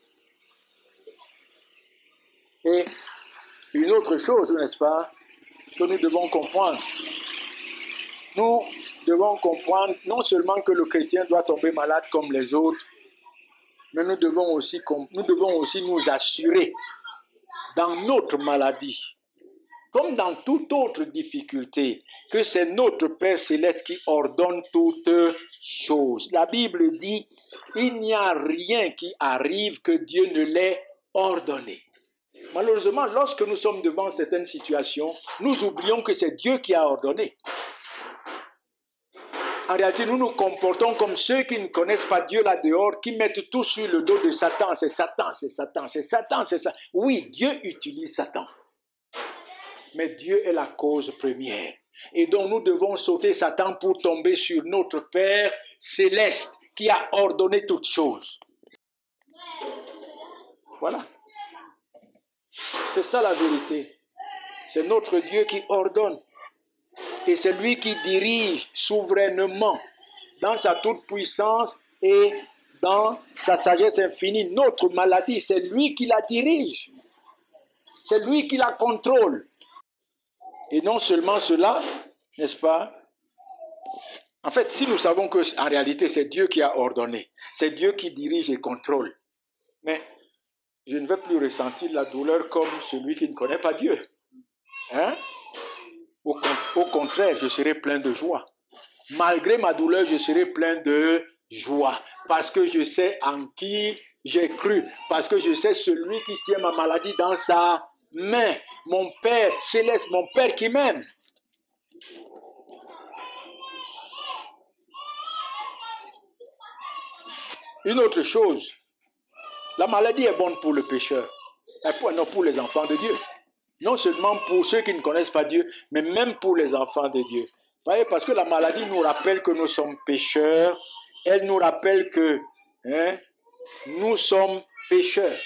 Speaker 1: Et une autre chose, n'est-ce pas, que nous devons comprendre. Nous devons comprendre non seulement que le chrétien doit tomber malade comme les autres, mais nous devons aussi, nous devons aussi nous assurer dans notre maladie, comme dans toute autre difficulté, que c'est notre Père Céleste qui ordonne toutes choses. La Bible dit, il n'y a rien qui arrive que Dieu ne l'ait ordonné. Malheureusement, lorsque nous sommes devant certaines situations, nous oublions que c'est Dieu qui a ordonné. En réalité, nous nous comportons comme ceux qui ne connaissent pas Dieu là-dehors, qui mettent tout sur le dos de Satan. C'est Satan, c'est Satan, c'est Satan, c'est Satan. Oui, Dieu utilise Satan. Mais Dieu est la cause première. Et donc nous devons sauter Satan pour tomber sur notre Père Céleste qui a ordonné toutes choses. Voilà. C'est ça la vérité. C'est notre Dieu qui ordonne. Et c'est lui qui dirige souverainement dans sa toute-puissance et dans sa sagesse infinie. Notre maladie, c'est lui qui la dirige. C'est lui qui la contrôle. Et non seulement cela, n'est-ce pas? En fait, si nous savons qu'en réalité, c'est Dieu qui a ordonné, c'est Dieu qui dirige et contrôle, mais je ne vais plus ressentir la douleur comme celui qui ne connaît pas Dieu. Hein? Au, au contraire, je serai plein de joie. Malgré ma douleur, je serai plein de joie, parce que je sais en qui j'ai cru, parce que je sais celui qui tient ma maladie dans sa main, mon Père Céleste, mon Père qui m'aime. Une autre chose, la maladie est bonne pour le pécheur, non pour les enfants de Dieu. Non seulement pour ceux qui ne connaissent pas Dieu, mais même pour les enfants de Dieu. Vous voyez, parce que la maladie nous rappelle que nous sommes pécheurs, elle nous rappelle que hein, nous sommes pécheurs.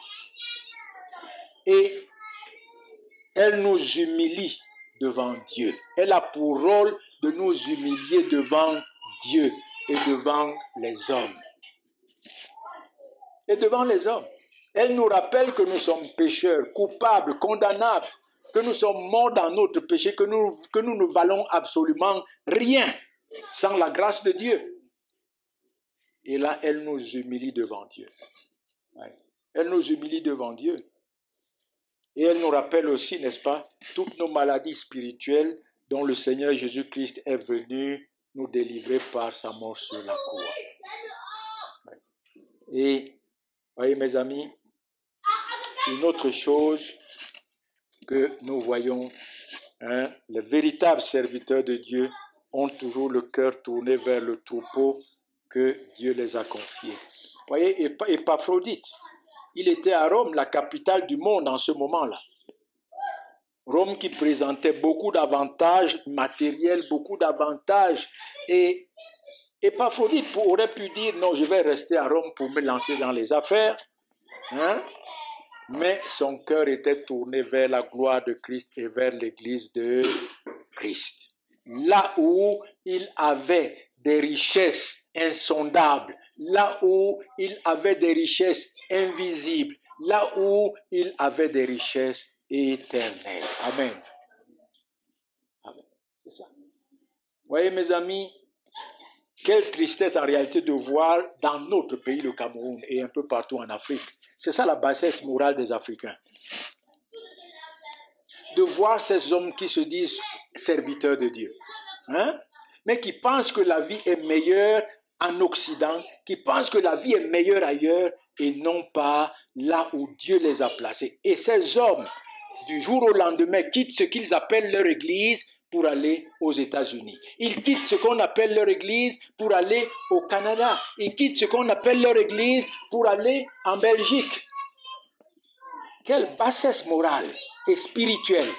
Speaker 1: Et elle nous humilie devant Dieu. Elle a pour rôle de nous humilier devant Dieu et devant les hommes. Et devant les hommes. Elle nous rappelle que nous sommes pécheurs, coupables, condamnables, que nous sommes morts dans notre péché, que nous, que nous ne valons absolument rien sans la grâce de Dieu. Et là, elle nous humilie devant Dieu. Ouais. Elle nous humilie devant Dieu. Et elle nous rappelle aussi, n'est-ce pas, toutes nos maladies spirituelles dont le Seigneur Jésus-Christ est venu nous délivrer par sa mort sur la croix. Ouais. Et, voyez mes amis, une autre chose que nous voyons, hein, les véritables serviteurs de Dieu ont toujours le cœur tourné vers le troupeau que Dieu les a confiés. Vous voyez, Épaphrodite, il était à Rome, la capitale du monde en ce moment-là. Rome qui présentait beaucoup d'avantages matériels, beaucoup d'avantages. Et Épaphrodite aurait pu dire, non, je vais rester à Rome pour me lancer dans les affaires. Hein? Mais son cœur était tourné vers la gloire de Christ et vers l'Église de Christ. Là où il avait des richesses insondables, là où il avait des richesses invisibles, là où il avait des richesses éternelles. Amen. Amen. C'est ça. Vous voyez mes amis, quelle tristesse en réalité de voir dans notre pays, le Cameroun, et un peu partout en Afrique. C'est ça la bassesse morale des Africains. De voir ces hommes qui se disent serviteurs de Dieu, hein? Mais qui pensent que la vie est meilleure en Occident, qui pensent que la vie est meilleure ailleurs et non pas là où Dieu les a placés. Et ces hommes, du jour au lendemain, quittent ce qu'ils appellent leur église pour aller aux États-Unis. Ils quittent ce qu'on appelle leur église pour aller au Canada. Ils quittent ce qu'on appelle leur église pour aller en Belgique. Quelle bassesse morale et spirituelle.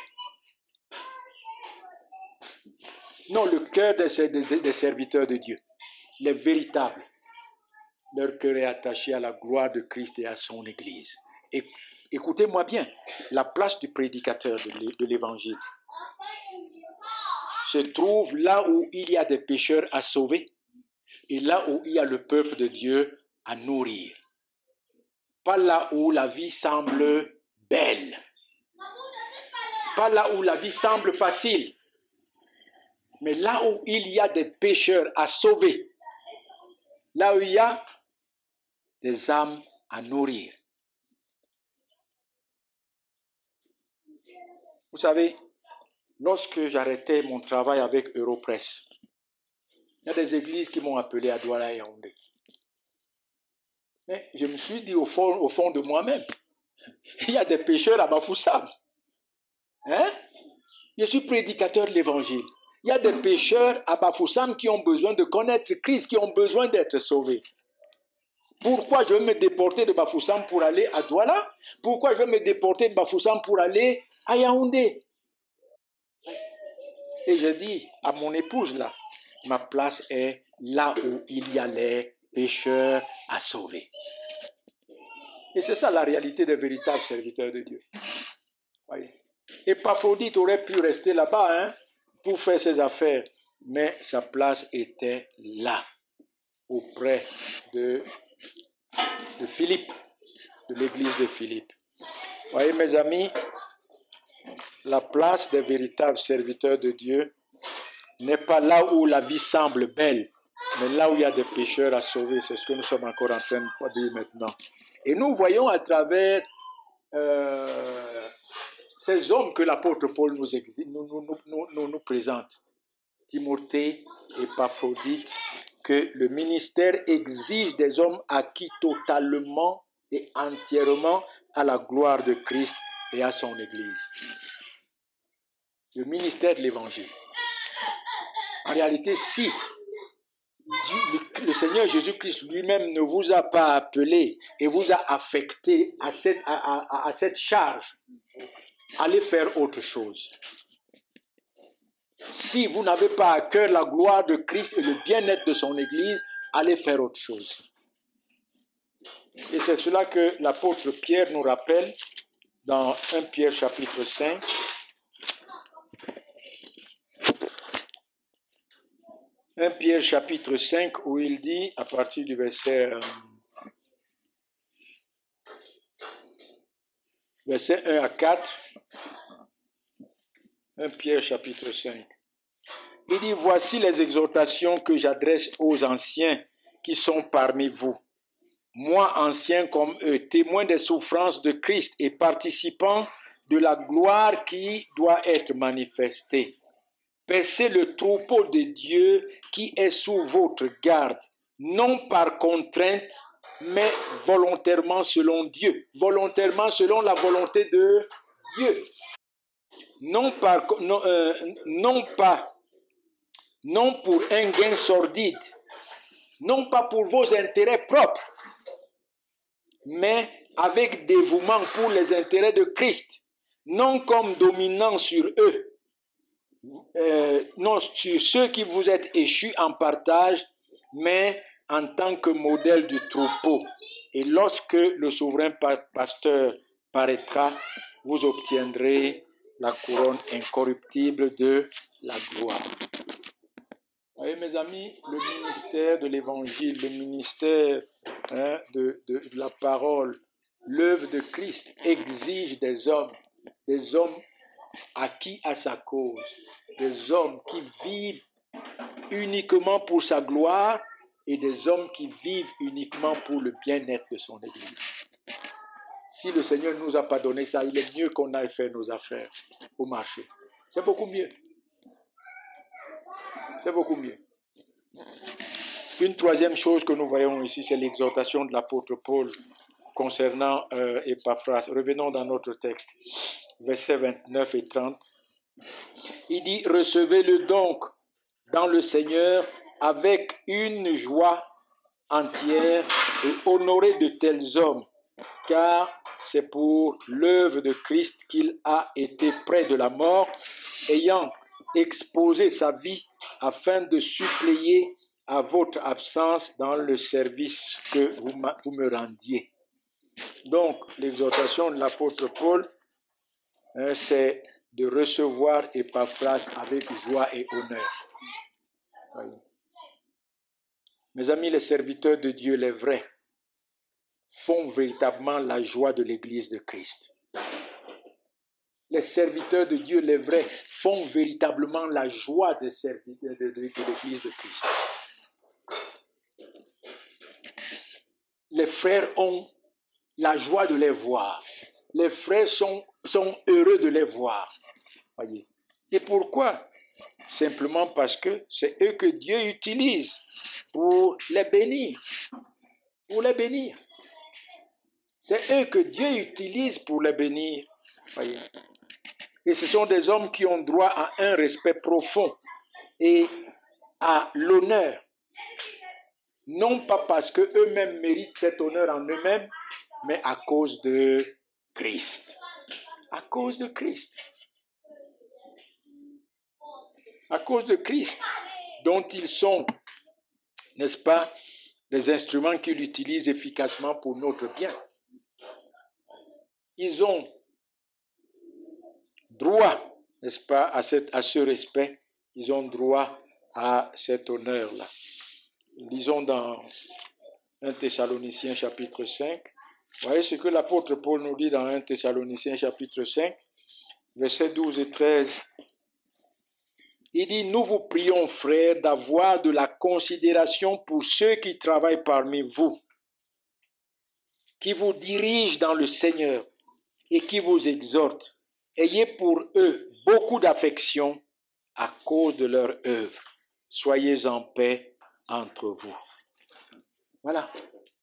Speaker 1: Non, le cœur des, des, des serviteurs de Dieu, les véritables, leur cœur est attaché à la gloire de Christ et à son Église. Et, écoutez-moi bien, la place du prédicateur de l'Évangile se trouve là où il y a des pécheurs à sauver et là où il y a le peuple de Dieu à nourrir. Pas là où la vie semble belle, pas là où la vie semble facile, mais là où il y a des pécheurs à sauver, là où il y a des âmes à nourrir. Vous savez, lorsque j'arrêtais mon travail avec Europress, il y a des églises qui m'ont appelé à Douala et Yaoundé. Mais je me suis dit au fond, au fond de moi-même, il y a des pécheurs à Bafoussam. Hein? Je suis prédicateur de l'évangile. Il y a des pécheurs à Bafoussam qui ont besoin de connaître Christ, qui ont besoin d'être sauvés. Pourquoi je vais me déporter de Bafoussam pour aller à Douala? Pourquoi je vais me déporter de Bafoussam pour aller à Yaoundé? Et je dis à mon épouse là, ma place est là où il y a les pécheurs à sauver. Et c'est ça la réalité des véritables serviteurs de Dieu. Voyez. Épaphrodite aurait pu rester là-bas hein, pour faire ses affaires, mais sa place était là, auprès de, de Philippe, de l'église de Philippe. Voyez mes amis, la place des véritables serviteurs de Dieu n'est pas là où la vie semble belle, mais là où il y a des pécheurs à sauver. C'est ce que nous sommes encore en train de dire maintenant. Et nous voyons à travers euh, ces hommes que l'apôtre Paul nous, nous, nous, nous, nous, nous présente, Timothée et Épaphrodite, que le ministère exige des hommes acquis totalement et entièrement à la gloire de Christ et à son Église. Le ministère de l'Évangile. En réalité, si le Seigneur Jésus-Christ lui-même ne vous a pas appelé et vous a affecté à cette, à, à, à cette charge, allez faire autre chose. Si vous n'avez pas à cœur la gloire de Christ et le bien-être de son Église, allez faire autre chose. Et c'est cela que l'apôtre Pierre nous rappelle dans premier Pierre chapitre cinq. premier Pierre chapitre cinq où il dit, à partir du verset, euh, versets un à quatre, premier Pierre chapitre cinq. Il dit, voici les exhortations que j'adresse aux anciens qui sont parmi vous. Moi, ancien comme eux, témoin des souffrances de Christ et participant de la gloire qui doit être manifestée. Paissez le troupeau de Dieu qui est sous votre garde, non par contrainte, mais volontairement selon Dieu. Volontairement selon la volonté de Dieu. Non, par, non, euh, non pas, non pour un gain sordide, non pas pour vos intérêts propres, mais avec dévouement pour les intérêts de Christ, non comme dominant sur eux, euh, non sur ceux qui vous êtes échus en partage, mais en tant que modèle du troupeau. Et lorsque le souverain pasteur paraîtra, vous obtiendrez la couronne incorruptible de la gloire. Vous voyez, mes amis, le ministère de l'Évangile, le ministère hein, de, de, de la parole, l'œuvre de Christ exige des hommes, des hommes acquis à sa cause, des hommes qui vivent uniquement pour sa gloire et des hommes qui vivent uniquement pour le bien-être de son Église. Si le Seigneur ne nous a pas donné ça, il est mieux qu'on aille faire nos affaires au marché. C'est beaucoup mieux. C'est beaucoup mieux. Une troisième chose que nous voyons ici, c'est l'exhortation de l'apôtre Paul concernant euh, Épaphras. Revenons dans notre texte, versets vingt-neuf et trente. Il dit, recevez-le donc dans le Seigneur avec une joie entière et honorez de tels hommes, car c'est pour l'œuvre de Christ qu'il a été près de la mort, ayant exposé sa vie afin de suppléer à votre absence dans le service que vous, vous me rendiez. Donc, l'exhortation de l'apôtre Paul, hein, c'est de recevoir Épaphras avec joie et honneur. Voyez. Mes amis, les serviteurs de Dieu, les vrais, font véritablement la joie de l'Église de Christ. Les serviteurs de Dieu, les vrais, font véritablement la joie des serviteurs de, de, de, de l'Église de Christ. Les frères ont la joie de les voir. Les frères sont, sont heureux de les voir. Voyez. Et pourquoi? Simplement parce que c'est eux que Dieu utilise pour les bénir. Pour les bénir. C'est eux que Dieu utilise pour les bénir. Voyez. Et ce sont des hommes qui ont droit à un respect profond et à l'honneur. Non pas parce qu'eux-mêmes méritent cet honneur en eux-mêmes, mais à cause de Christ. À cause de Christ. À cause de Christ, dont ils sont, n'est-ce pas, les instruments qu'il utilise efficacement pour notre bien. Ils ont droit, n'est-ce pas, à, cette, à ce respect. Ils ont droit à cet honneur-là. Lisons dans un Thessaloniciens chapitre cinq. Vous voyez ce que l'apôtre Paul nous dit dans un Thessaloniciens chapitre cinq, versets douze et treize. Il dit, nous vous prions, frères, d'avoir de la considération pour ceux qui travaillent parmi vous, qui vous dirigent dans le Seigneur et qui vous exhortent. Ayez pour eux beaucoup d'affection à cause de leur œuvre. Soyez en paix entre vous. Voilà.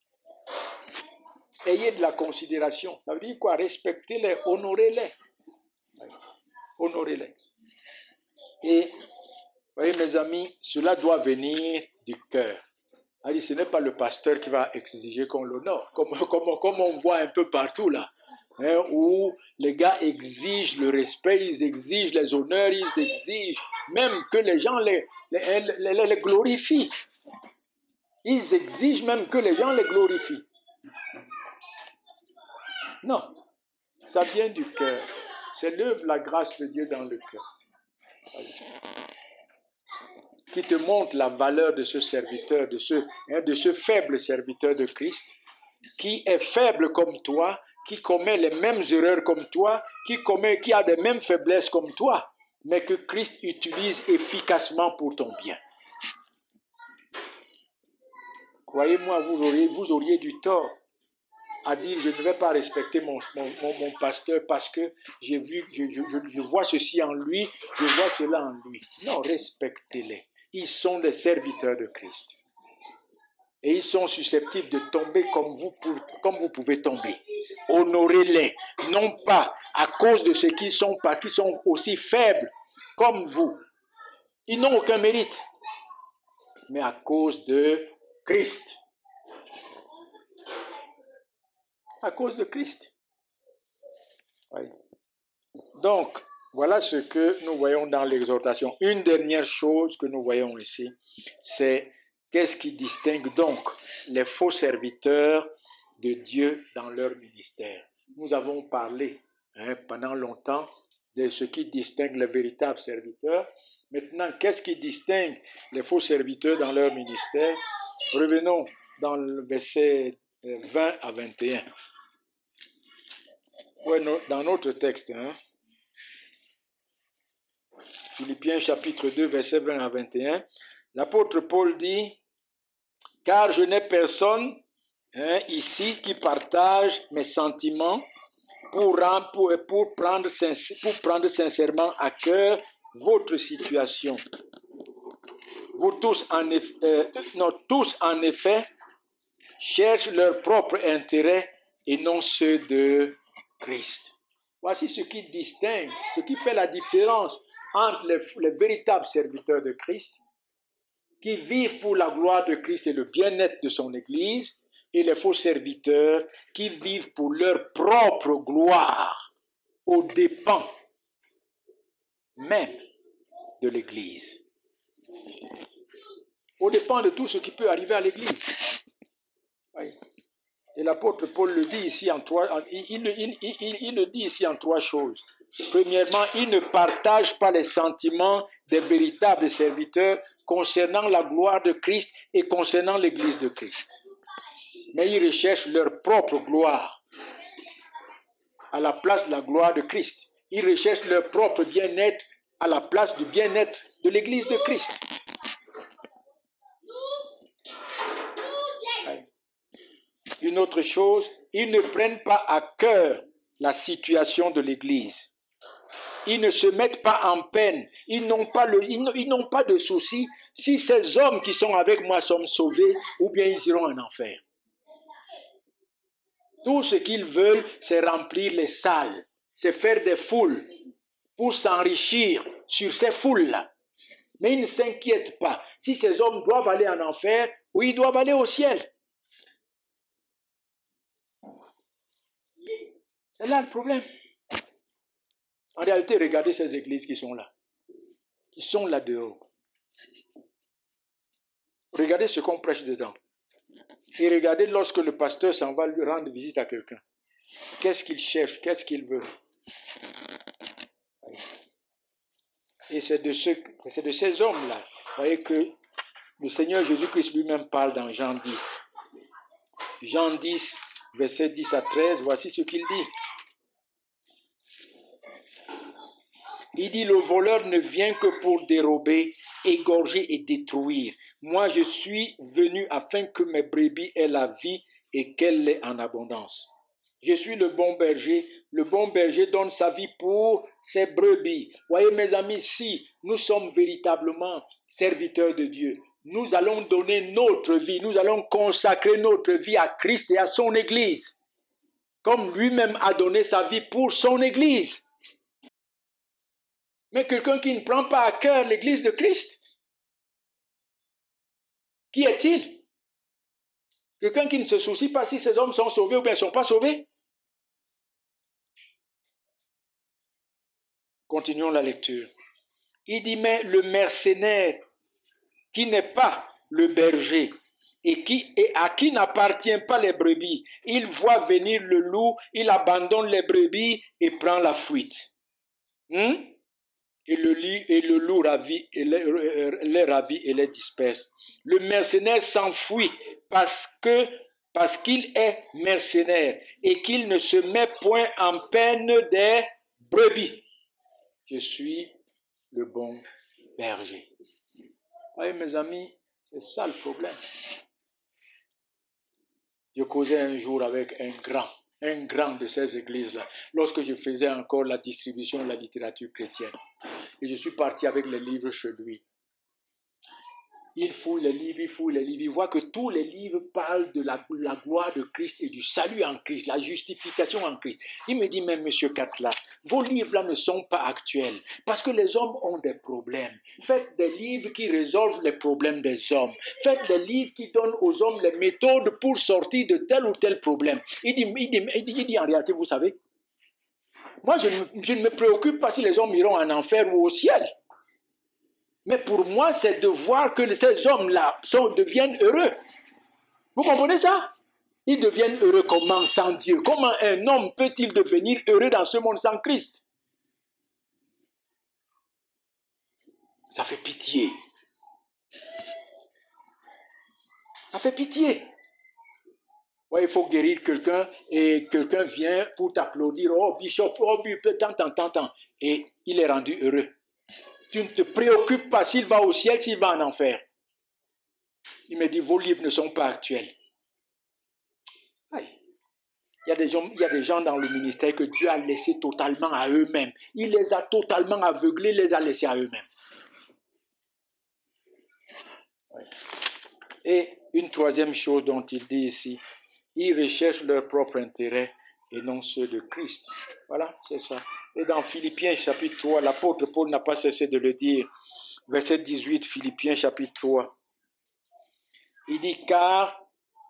Speaker 1: Ayez de la considération. Ça veut dire quoi? Respectez-les, honorez-les. Honorez-les. Et, vous voyez mes amis, cela doit venir du cœur. Alors, ce n'est pas le pasteur qui va exiger qu'on l'honore, comme, comme, comme on voit un peu partout là, hein, où les gars exigent le respect, ils exigent les honneurs, ils exigent même que les gens les, les, les, les, les glorifient. Ils exigent même que les gens les glorifient. Non, ça vient du cœur. C'est l'œuvre, la grâce de Dieu dans le cœur. Qui te montre la valeur de ce serviteur, de ce, hein, de ce faible serviteur de Christ, qui est faible comme toi, qui commet les mêmes erreurs comme toi, qui, commet, qui a les mêmes faiblesses comme toi, mais que Christ utilise efficacement pour ton bien. Croyez-moi, vous auriez, vous auriez du tort à dire je ne vais pas respecter mon, mon, mon, mon pasteur parce que j'ai vu, je, je, je vois ceci en lui, je vois cela en lui. Non, respectez-les. Ils sont des serviteurs de Christ. Et ils sont susceptibles de tomber comme vous, comme vous pouvez tomber. Honorez-les, non pas à cause de ce qu'ils sont, parce qu'ils sont aussi faibles comme vous. Ils n'ont aucun mérite, mais à cause de Christ. À cause de Christ. Oui. Donc, voilà ce que nous voyons dans l'exhortation. Une dernière chose que nous voyons ici, c'est qu'est-ce qui distingue donc les faux serviteurs de Dieu dans leur ministère. Nous avons parlé hein, pendant longtemps de ce qui distingue les véritables serviteurs. Maintenant, qu'est-ce qui distingue les faux serviteurs dans leur ministère? Revenons dans le verset vingt à vingt et un. Ouais, dans notre texte, hein. Philippiens chapitre deux, verset vingt à vingt et un, l'apôtre Paul dit « Car je n'ai personne hein, ici qui partage mes sentiments pour, pour, pour, prendre, pour prendre sincèrement à cœur votre situation. Vous tous en effet, euh, non, tous en effet cherchent leur propre intérêt et non ceux de Christ. » Voici ce qui distingue, ce qui fait la différence entre les, les véritables serviteurs de Christ, qui vivent pour la gloire de Christ et le bien-être de son Église, et les faux serviteurs qui vivent pour leur propre gloire, aux dépens même de l'Église. Aux dépens de tout ce qui peut arriver à l'Église. Oui. Et l'apôtre Paul le dit ici en trois, il, il, il, il, il le dit ici en trois choses. Premièrement, il ne partage pas les sentiments des véritables serviteurs concernant la gloire de Christ et concernant l'Église de Christ. Mais ils recherchent leur propre gloire à la place de la gloire de Christ. Ils recherchent leur propre bien-être à la place du bien-être de l'Église de Christ. Une autre chose, ils ne prennent pas à cœur la situation de l'Église. Ils ne se mettent pas en peine. Ils n'ont pas, le, ils n'ont pas de souci si ces hommes qui sont avec moi sont sauvés ou bien ils iront en enfer. Tout ce qu'ils veulent, c'est remplir les salles, c'est faire des foules pour s'enrichir sur ces foules-là. Mais ils ne s'inquiètent pas si ces hommes doivent aller en enfer ou ils doivent aller au ciel. C'est là le problème. En réalité, regardez ces églises qui sont là, qui sont là dehors. Regardez ce qu'on prêche dedans. Et regardez lorsque le pasteur s'en va lui rendre visite à quelqu'un. Qu'est-ce qu'il cherche? Qu'est-ce qu'il veut? Et c'est de, ce, c'est de ces hommes-là, vous voyez, que le Seigneur Jésus-Christ lui-même parle dans Jean dix. Jean dix, versets dix à treize, voici ce qu'il dit. Il dit, le voleur ne vient que pour dérober, égorger et détruire. Moi, je suis venu afin que mes brebis aient la vie et qu'elle l'ait en abondance. Je suis le bon berger. Le bon berger donne sa vie pour ses brebis. Voyez, mes amis, si nous sommes véritablement serviteurs de Dieu, nous allons donner notre vie, nous allons consacrer notre vie à Christ et à son Église, comme lui-même a donné sa vie pour son Église. Mais quelqu'un qui ne prend pas à cœur l'Église de Christ, qui est-il? Quelqu'un qui ne se soucie pas si ces hommes sont sauvés ou bien ne sont pas sauvés? Continuons la lecture. Il dit, mais le mercenaire qui n'est pas le berger et, qui, et à qui n'appartient pas les brebis, il voit venir le loup, il abandonne les brebis et prend la fuite. Hmm? Et le, lit, et le loup ravit et les, les ravit et les disperse. Le mercenaire s'enfuit parce que parce qu'il est mercenaire et qu'il ne se met point en peine des brebis. Je suis le bon berger. Vous voyez, mes amis, c'est ça le problème. Je causais un jour avec un grand, un grand de ces églises-là, lorsque je faisais encore la distribution de la littérature chrétienne. Et je suis parti avec les livres chez lui. Il fouille les livres, il fouille les livres, il voit que tous les livres parlent de la, la gloire de Christ et du salut en Christ, la justification en Christ. Il me dit, mais monsieur Katla, vos livres-là ne sont pas actuels, parce que les hommes ont des problèmes. Faites des livres qui résolvent les problèmes des hommes. Faites des livres qui donnent aux hommes les méthodes pour sortir de tel ou tel problème. Il dit, il dit, il dit, il dit en réalité, vous savez, moi je ne, je ne me préoccupe pas si les hommes iront en enfer ou au ciel. Mais pour moi, c'est de voir que ces hommes-là deviennent heureux. Vous comprenez ça? Ils deviennent heureux comment sans Dieu? Comment un homme peut-il devenir heureux dans ce monde sans Christ? Ça fait pitié. Ça fait pitié. Ouais, il faut guérir quelqu'un et quelqu'un vient pour t'applaudir. Oh, Bishop, oh, Bishop, tant, tant, tant, tant. Et il est rendu heureux. Tu ne te préoccupes pas s'il va au ciel, s'il va en enfer. Il me dit, vos livres ne sont pas actuels. Aïe. Il y a des gens, il y a des gens dans le ministère que Dieu a laissé totalement à eux-mêmes. Il les a totalement aveuglés, les a laissés à eux-mêmes. Ouais. Et une troisième chose dont il dit ici, ils recherchent leur propre intérêt et non ceux de Christ. Voilà, c'est ça. Et dans Philippiens chapitre trois, l'apôtre Paul n'a pas cessé de le dire. Verset dix-huit, Philippiens chapitre trois. Il dit, car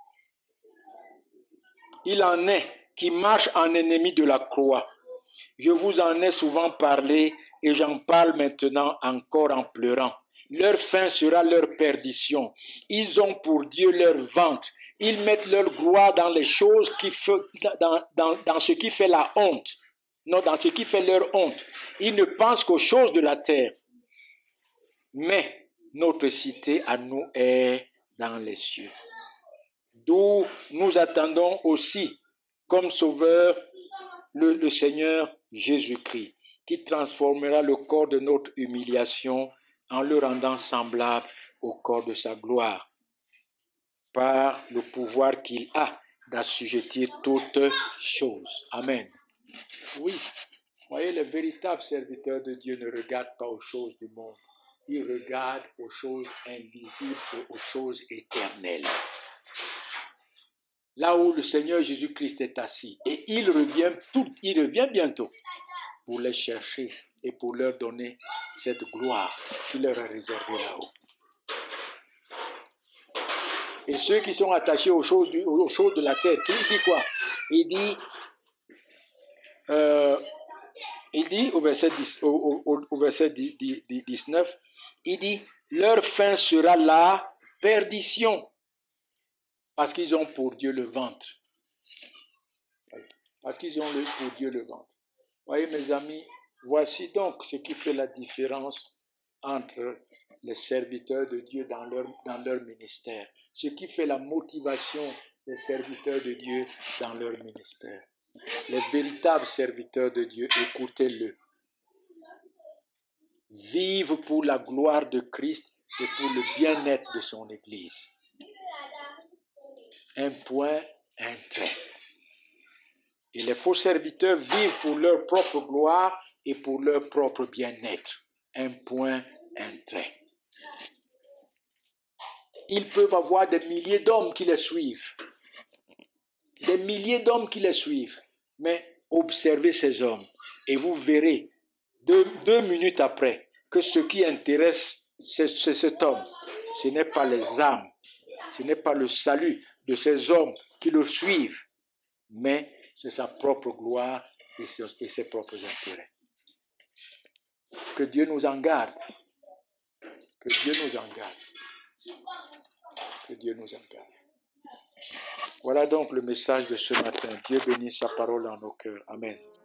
Speaker 1: il en est qui marchent en ennemi de la croix. Je vous en ai souvent parlé et j'en parle maintenant encore en pleurant. Leur fin sera leur perdition. Ils ont pour Dieu leur ventre. Ils mettent leur gloire dans les choses qui fait, dans, dans, dans ce qui fait la honte. Non, dans ce qui fait leur honte. Ils ne pensent qu'aux choses de la terre. Mais notre cité à nous est dans les cieux. D'où nous attendons aussi comme sauveur le, le Seigneur Jésus-Christ, qui transformera le corps de notre humiliation en le rendant semblable au corps de sa gloire, par le pouvoir qu'il a d'assujettir toutes choses. Amen. Oui, voyez, les véritables serviteurs de Dieu ne regardent pas aux choses du monde. Ils regardent aux choses invisibles et aux choses éternelles. Là où le Seigneur Jésus-Christ est assis. Et il revient, tout, il revient bientôt pour les chercher et pour leur donner cette gloire qu'il leur a réservée là-haut. Et ceux qui sont attachés aux choses, du, aux choses de la terre, il dit quoi? Il dit, euh, il dit au verset, dix, au, au, au verset dix-neuf, il dit, leur fin sera la perdition. Parce qu'ils ont pour Dieu le ventre. Parce qu'ils ont le, pour Dieu le ventre. Voyez mes amis, voici donc ce qui fait la différence entre les serviteurs de Dieu dans leur, dans leur ministère. Ce qui fait la motivation des serviteurs de Dieu dans leur ministère. Les véritables serviteurs de Dieu, écoutez-le, vivent pour la gloire de Christ et pour le bien-être de son Église. Un point, un trait. Et les faux serviteurs vivent pour leur propre gloire et pour leur propre bien-être. Un point, un trait. Ils peuvent avoir des milliers d'hommes qui les suivent. Des milliers d'hommes qui les suivent. Mais observez ces hommes et vous verrez deux, deux minutes après que ce qui intéresse c'est, c'est cet homme. Ce n'est pas les âmes. Ce n'est pas le salut de ces hommes qui le suivent. Mais c'est sa propre gloire et ses, et ses propres intérêts. Que Dieu nous en garde. Que Dieu nous en garde. Que Dieu nous en garde. Voilà donc le message de ce matin. Dieu bénisse sa parole en nos cœurs. Amen.